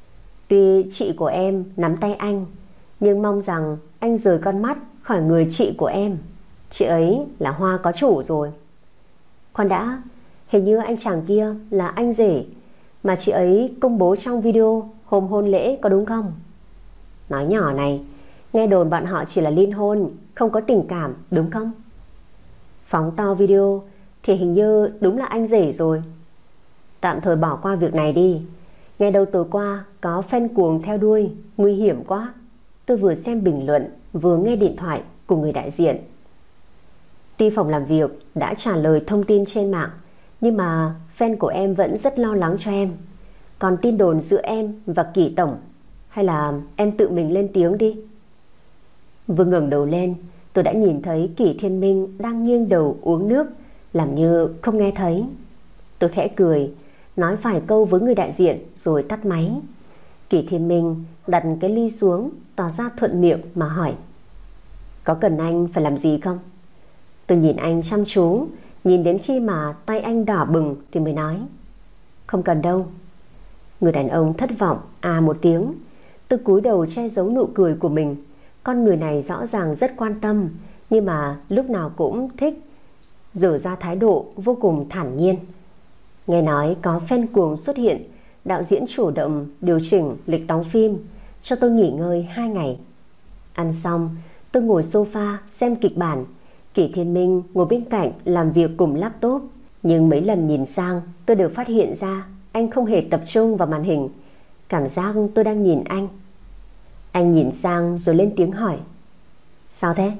Tuy chị của em nắm tay anh, nhưng mong rằng anh rời con mắt khỏi người chị của em. Chị ấy là Hoa có chủ rồi. Khoan đã, hình như anh chàng kia là anh rể mà chị ấy công bố trong video hôm hôn lễ, có đúng không? Nói nhỏ này, nghe đồn bọn họ chỉ là liên hôn, không có tình cảm, đúng không? Phóng to video thì hình như đúng là anh rể rồi. Tạm thời bỏ qua việc này đi. Nghe đâu tối qua có fan cuồng theo đuôi, nguy hiểm quá. Tôi vừa xem bình luận vừa nghe điện thoại của người đại diện. Tuy phòng làm việc đã trả lời thông tin trên mạng, nhưng mà fan của em vẫn rất lo lắng cho em. Còn tin đồn giữa em và Kỷ tổng, hay là em tự mình lên tiếng đi? Vừa ngẩng đầu lên, tôi đã nhìn thấy Kỷ Thiên Minh đang nghiêng đầu uống nước, làm như không nghe thấy. Tôi khẽ cười, nói vài câu với người đại diện rồi tắt máy. Kỷ Thiên Minh đặt cái ly xuống, tỏ ra thuận miệng mà hỏi. Có cần anh phải làm gì không? Tôi nhìn anh chăm chú, Nhìn đến khi mà tay anh đỏ bừng thì mới nói: "Không cần đâu." Người đàn ông thất vọng một tiếng. Tôi cúi đầu che giấu nụ cười của mình. Con người này rõ ràng rất quan tâm, nhưng mà lúc nào cũng thích dở ra thái độ vô cùng thản nhiên. Nghe nói có fan cuồng xuất hiện, đạo diễn chủ động điều chỉnh lịch đóng phim cho tôi nghỉ ngơi 2 ngày. Ăn xong, tôi ngồi sofa xem kịch bản. Kỷ Thiên Minh ngồi bên cạnh làm việc cùng laptop, nhưng mấy lần nhìn sang tôi đều phát hiện ra anh không hề tập trung vào màn hình. Cảm giác tôi đang nhìn anh. Anh nhìn sang rồi lên tiếng hỏi: "Sao thế?"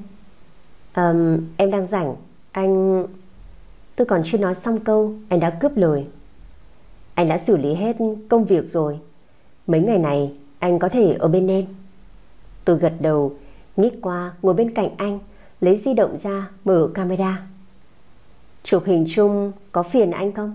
Em đang rảnh. Anh..." Tôi còn chưa nói xong câu, anh đã cướp lời: "Anh đã xử lý hết công việc rồi. Mấy ngày này anh có thể ở bên em." Tôi gật đầu, nhích qua ngồi bên cạnh anh, lấy di động ra mở camera. "Chụp hình chung có phiền anh không?"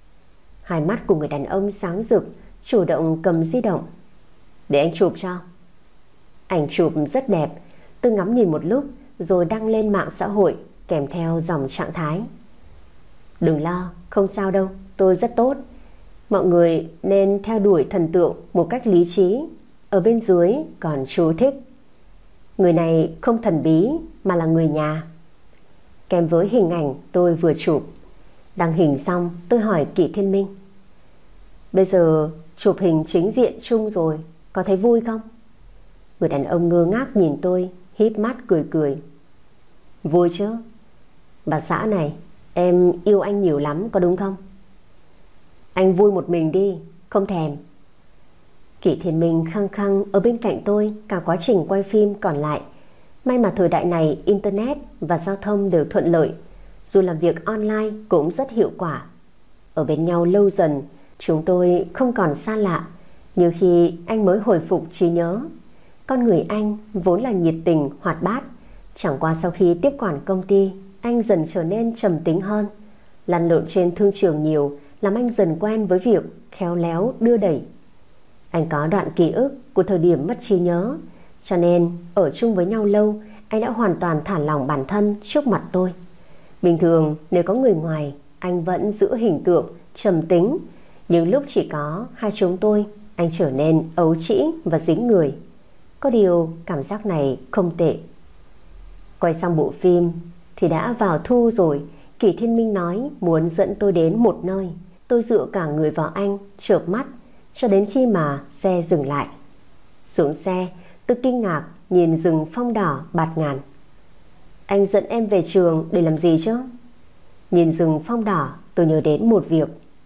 Hai mắt của người đàn ông sáng rực, chủ động cầm di động. "Để anh chụp cho." Ảnh chụp rất đẹp. Tôi ngắm nhìn một lúc rồi đăng lên mạng xã hội kèm theo dòng trạng thái: "Đừng lo, không sao đâu, tôi rất tốt. Mọi người nên theo đuổi thần tượng một cách lý trí." Ở bên dưới còn chú thích: "Người này không thần bí mà là người nhà." Kèm với hình ảnh tôi vừa chụp. Đăng hình xong, tôi hỏi Kỷ Thiên Minh: "Bây giờ chụp hình chính diện chung rồi, có thấy vui không?" Người đàn ông ngơ ngác nhìn tôi, híp mắt cười cười: "Vui chứ. Bà xã này, em yêu anh nhiều lắm có đúng không?" "Anh vui một mình đi, không thèm." Kỷ Thiên Minh khăng khăng ở bên cạnh tôi cả quá trình quay phim còn lại. May mà thời đại này internet và giao thông đều thuận lợi, dù làm việc online cũng rất hiệu quả. Ở bên nhau lâu dần, chúng tôi không còn xa lạ như khi anh mới hồi phục trí nhớ. Con người anh vốn là nhiệt tình, hoạt bát. Chẳng qua sau khi tiếp quản công ty, anh dần trở nên trầm tính hơn. Lăn lộn trên thương trường nhiều làm anh dần quen với việc khéo léo đưa đẩy. Anh có đoạn ký ức của thời điểm mất trí nhớ, cho nên ở chung với nhau lâu, anh đã hoàn toàn thả lỏng bản thân trước mặt tôi. Bình thường nếu có người ngoài, anh vẫn giữ hình tượng trầm tính, nhưng lúc chỉ có hai chúng tôi, anh trở nên ấu trĩ và dính người. Có điều cảm giác này không tệ. Quay xong bộ phim thì đã vào thu rồi. Kỷ Thiên Minh nói muốn dẫn tôi đến một nơi. Tôi dựa cả người vào anh, chợp mắt cho đến khi mà xe dừng lại. Xuống xe, tôi kinh ngạc nhìn rừng phong đỏ bạt ngàn. "Anh dẫn em về trường để làm gì chứ?" Nhìn rừng phong đỏ, tôi nhớ đến một việc.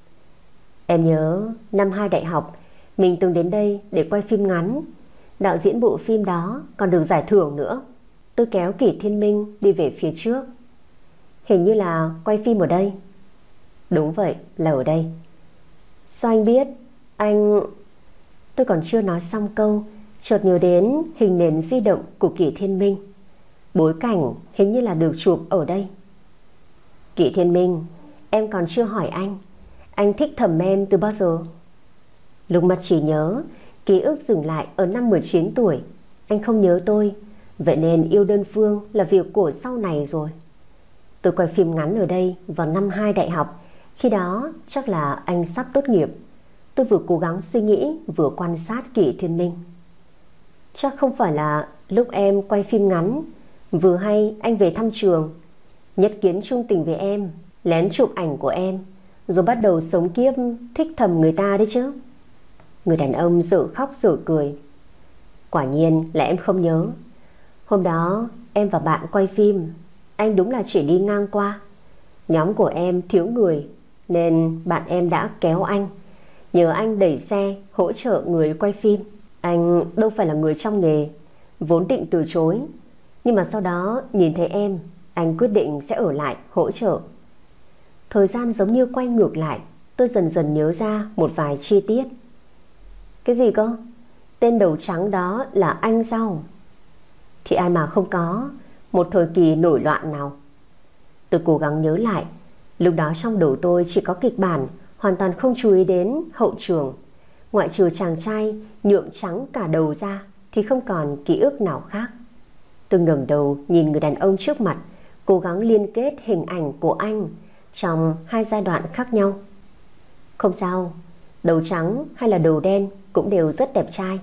Em nhớ năm 2 đại học, mình từng đến đây để quay phim ngắn. Đạo diễn bộ phim đó còn được giải thưởng nữa. Tôi kéo Kỷ Thiên Minh đi về phía trước. "Hình như là quay phim ở đây." "Đúng vậy, là ở đây." "Sao anh biết?" "Anh..." Tôi còn chưa nói xong câu, chợt nhớ đến hình nền di động của Kỷ Thiên Minh. Bối cảnh hình như là được chụp ở đây. "Kỷ Thiên Minh, em còn chưa hỏi anh thích thẩm em từ bao giờ?" Lúc mất trí nhớ, ký ức dừng lại ở năm 19 tuổi. Anh không nhớ tôi, vậy nên yêu đơn phương là việc của sau này rồi. Tôi quay phim ngắn ở đây vào năm 2 đại học. Khi đó chắc là anh sắp tốt nghiệp. Tôi vừa cố gắng suy nghĩ vừa quan sát Kỷ Thiên Minh. "Chắc không phải là lúc em quay phim ngắn, vừa hay anh về thăm trường, nhất kiến trung tình với em, lén chụp ảnh của em, rồi bắt đầu sống kiếp thích thầm người ta đấy chứ?" Người đàn ông dở khóc dở cười. "Quả nhiên là em không nhớ. Hôm đó em và bạn quay phim, anh đúng là chỉ đi ngang qua. Nhóm của em thiếu người nên bạn em đã kéo anh, nhờ anh đẩy xe hỗ trợ người quay phim. Anh đâu phải là người trong nghề, vốn định từ chối, nhưng mà sau đó nhìn thấy em, anh quyết định sẽ ở lại hỗ trợ." Thời gian giống như quay ngược lại, tôi dần dần nhớ ra một vài chi tiết. "Cái gì cơ? Tên đầu trắng đó là anh sao?" "Thì ai mà không có một thời kỳ nổi loạn nào." Tôi cố gắng nhớ lại. Lúc đó trong đầu tôi chỉ có kịch bản, hoàn toàn không chú ý đến hậu trường. Ngoại trừ chàng trai nhuộm trắng cả đầu ra thì không còn ký ức nào khác. Tôi ngẩng đầu nhìn người đàn ông trước mặt, cố gắng liên kết hình ảnh của anh trong hai giai đoạn khác nhau. Không sao, đầu trắng hay là đầu đen cũng đều rất đẹp trai.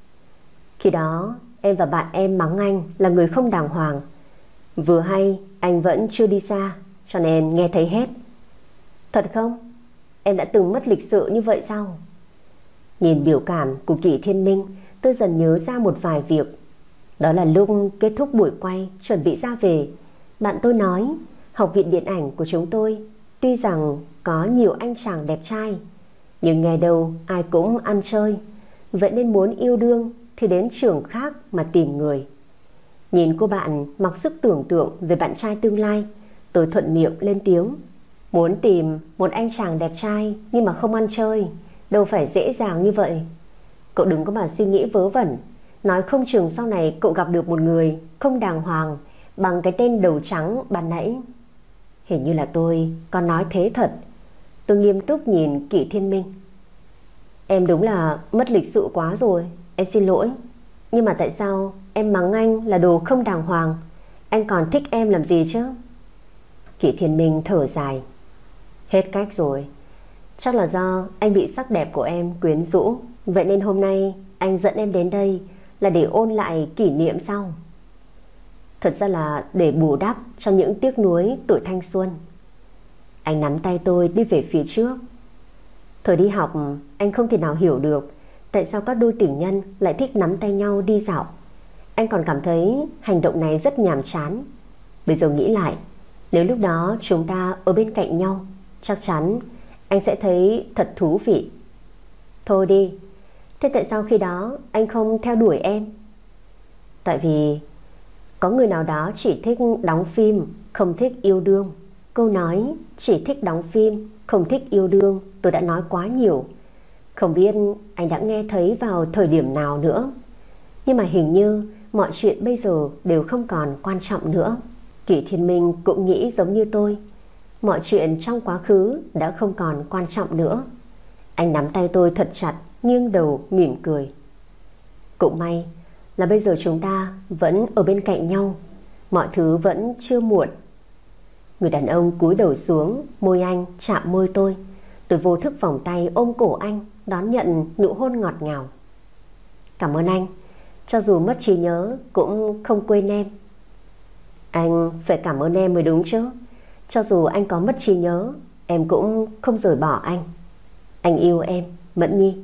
Khi đó em và bạn em mắng anh là người không đàng hoàng. Vừa hay anh vẫn chưa đi xa, cho nên nghe thấy hết. Thật không? Em đã từng mất lịch sự như vậy sao? Nhìn biểu cảm của Kỷ Thiên Minh, tôi dần nhớ ra một vài việc. Đó là lúc kết thúc buổi quay chuẩn bị ra về, bạn tôi nói học viện điện ảnh của chúng tôi tuy rằng có nhiều anh chàng đẹp trai, nhưng nghe đâu ai cũng ăn chơi. Vậy nên muốn yêu đương thì đến trường khác mà tìm người. Nhìn cô bạn mặc sức tưởng tượng về bạn trai tương lai, tôi thuận miệng lên tiếng. Muốn tìm một anh chàng đẹp trai nhưng mà không ăn chơi, đâu phải dễ dàng như vậy. Cậu đừng có mà suy nghĩ vớ vẩn. Nói không chừng sau này cậu gặp được một người không đàng hoàng bằng cái tên đầu trắng ban nãy. Hình như là tôi còn nói thế thật. Tôi nghiêm túc nhìn Kỷ Thiên Minh. Em đúng là mất lịch sự quá rồi, em xin lỗi. Nhưng mà tại sao em mắng anh là đồ không đàng hoàng? Anh còn thích em làm gì chứ? Kỷ Thiên Minh thở dài. Hết cách rồi. Chắc là do anh bị sắc đẹp của em quyến rũ. Vậy nên hôm nay anh dẫn em đến đây là để ôn lại kỷ niệm sao? Thật ra là để bù đắp cho những tiếc nuối tuổi thanh xuân. Anh nắm tay tôi đi về phía trước. Thời đi học anh không thể nào hiểu được tại sao các đôi tình nhân lại thích nắm tay nhau đi dạo. Anh còn cảm thấy hành động này rất nhàm chán. Bây giờ nghĩ lại, nếu lúc đó chúng ta ở bên cạnh nhau, chắc chắn anh sẽ thấy thật thú vị. Thôi đi, thế tại sao khi đó anh không theo đuổi em? Tại vì có người nào đó chỉ thích đóng phim, không thích yêu đương. Câu nói chỉ thích đóng phim, không thích yêu đương tôi đã nói quá nhiều. Không biết anh đã nghe thấy vào thời điểm nào nữa. Nhưng mà hình như mọi chuyện bây giờ đều không còn quan trọng nữa. Kỷ Thiên Minh cũng nghĩ giống như tôi. Mọi chuyện trong quá khứ đã không còn quan trọng nữa. Anh nắm tay tôi thật chặt, nghiêng đầu mỉm cười. Cũng may là bây giờ chúng ta vẫn ở bên cạnh nhau. Mọi thứ vẫn chưa muộn. Người đàn ông cúi đầu xuống, môi anh chạm môi tôi. Tôi vô thức vòng tay ôm cổ anh, đón nhận nụ hôn ngọt ngào. Cảm ơn anh, cho dù mất trí nhớ cũng không quên em. Anh phải cảm ơn em mới đúng chứ. Cho dù anh có mất trí nhớ, em cũng không rời bỏ anh. Anh yêu em, Mẫn Nhi.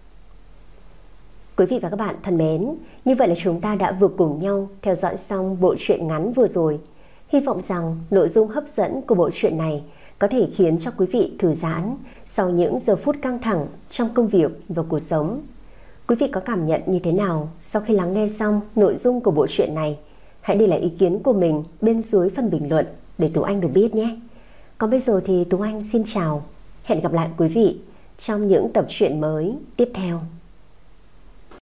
Quý vị và các bạn thân mến, như vậy là chúng ta đã vừa cùng nhau theo dõi xong bộ truyện ngắn vừa rồi. Hy vọng rằng nội dung hấp dẫn của bộ truyện này có thể khiến cho quý vị thư giãn sau những giờ phút căng thẳng trong công việc và cuộc sống. Quý vị có cảm nhận như thế nào sau khi lắng nghe xong nội dung của bộ truyện này? Hãy để lại ý kiến của mình bên dưới phần bình luận để Tú Anh được biết nhé. Còn bây giờ thì Tú Anh xin chào. Hẹn gặp lại quý vị trong những tập truyện mới tiếp theo.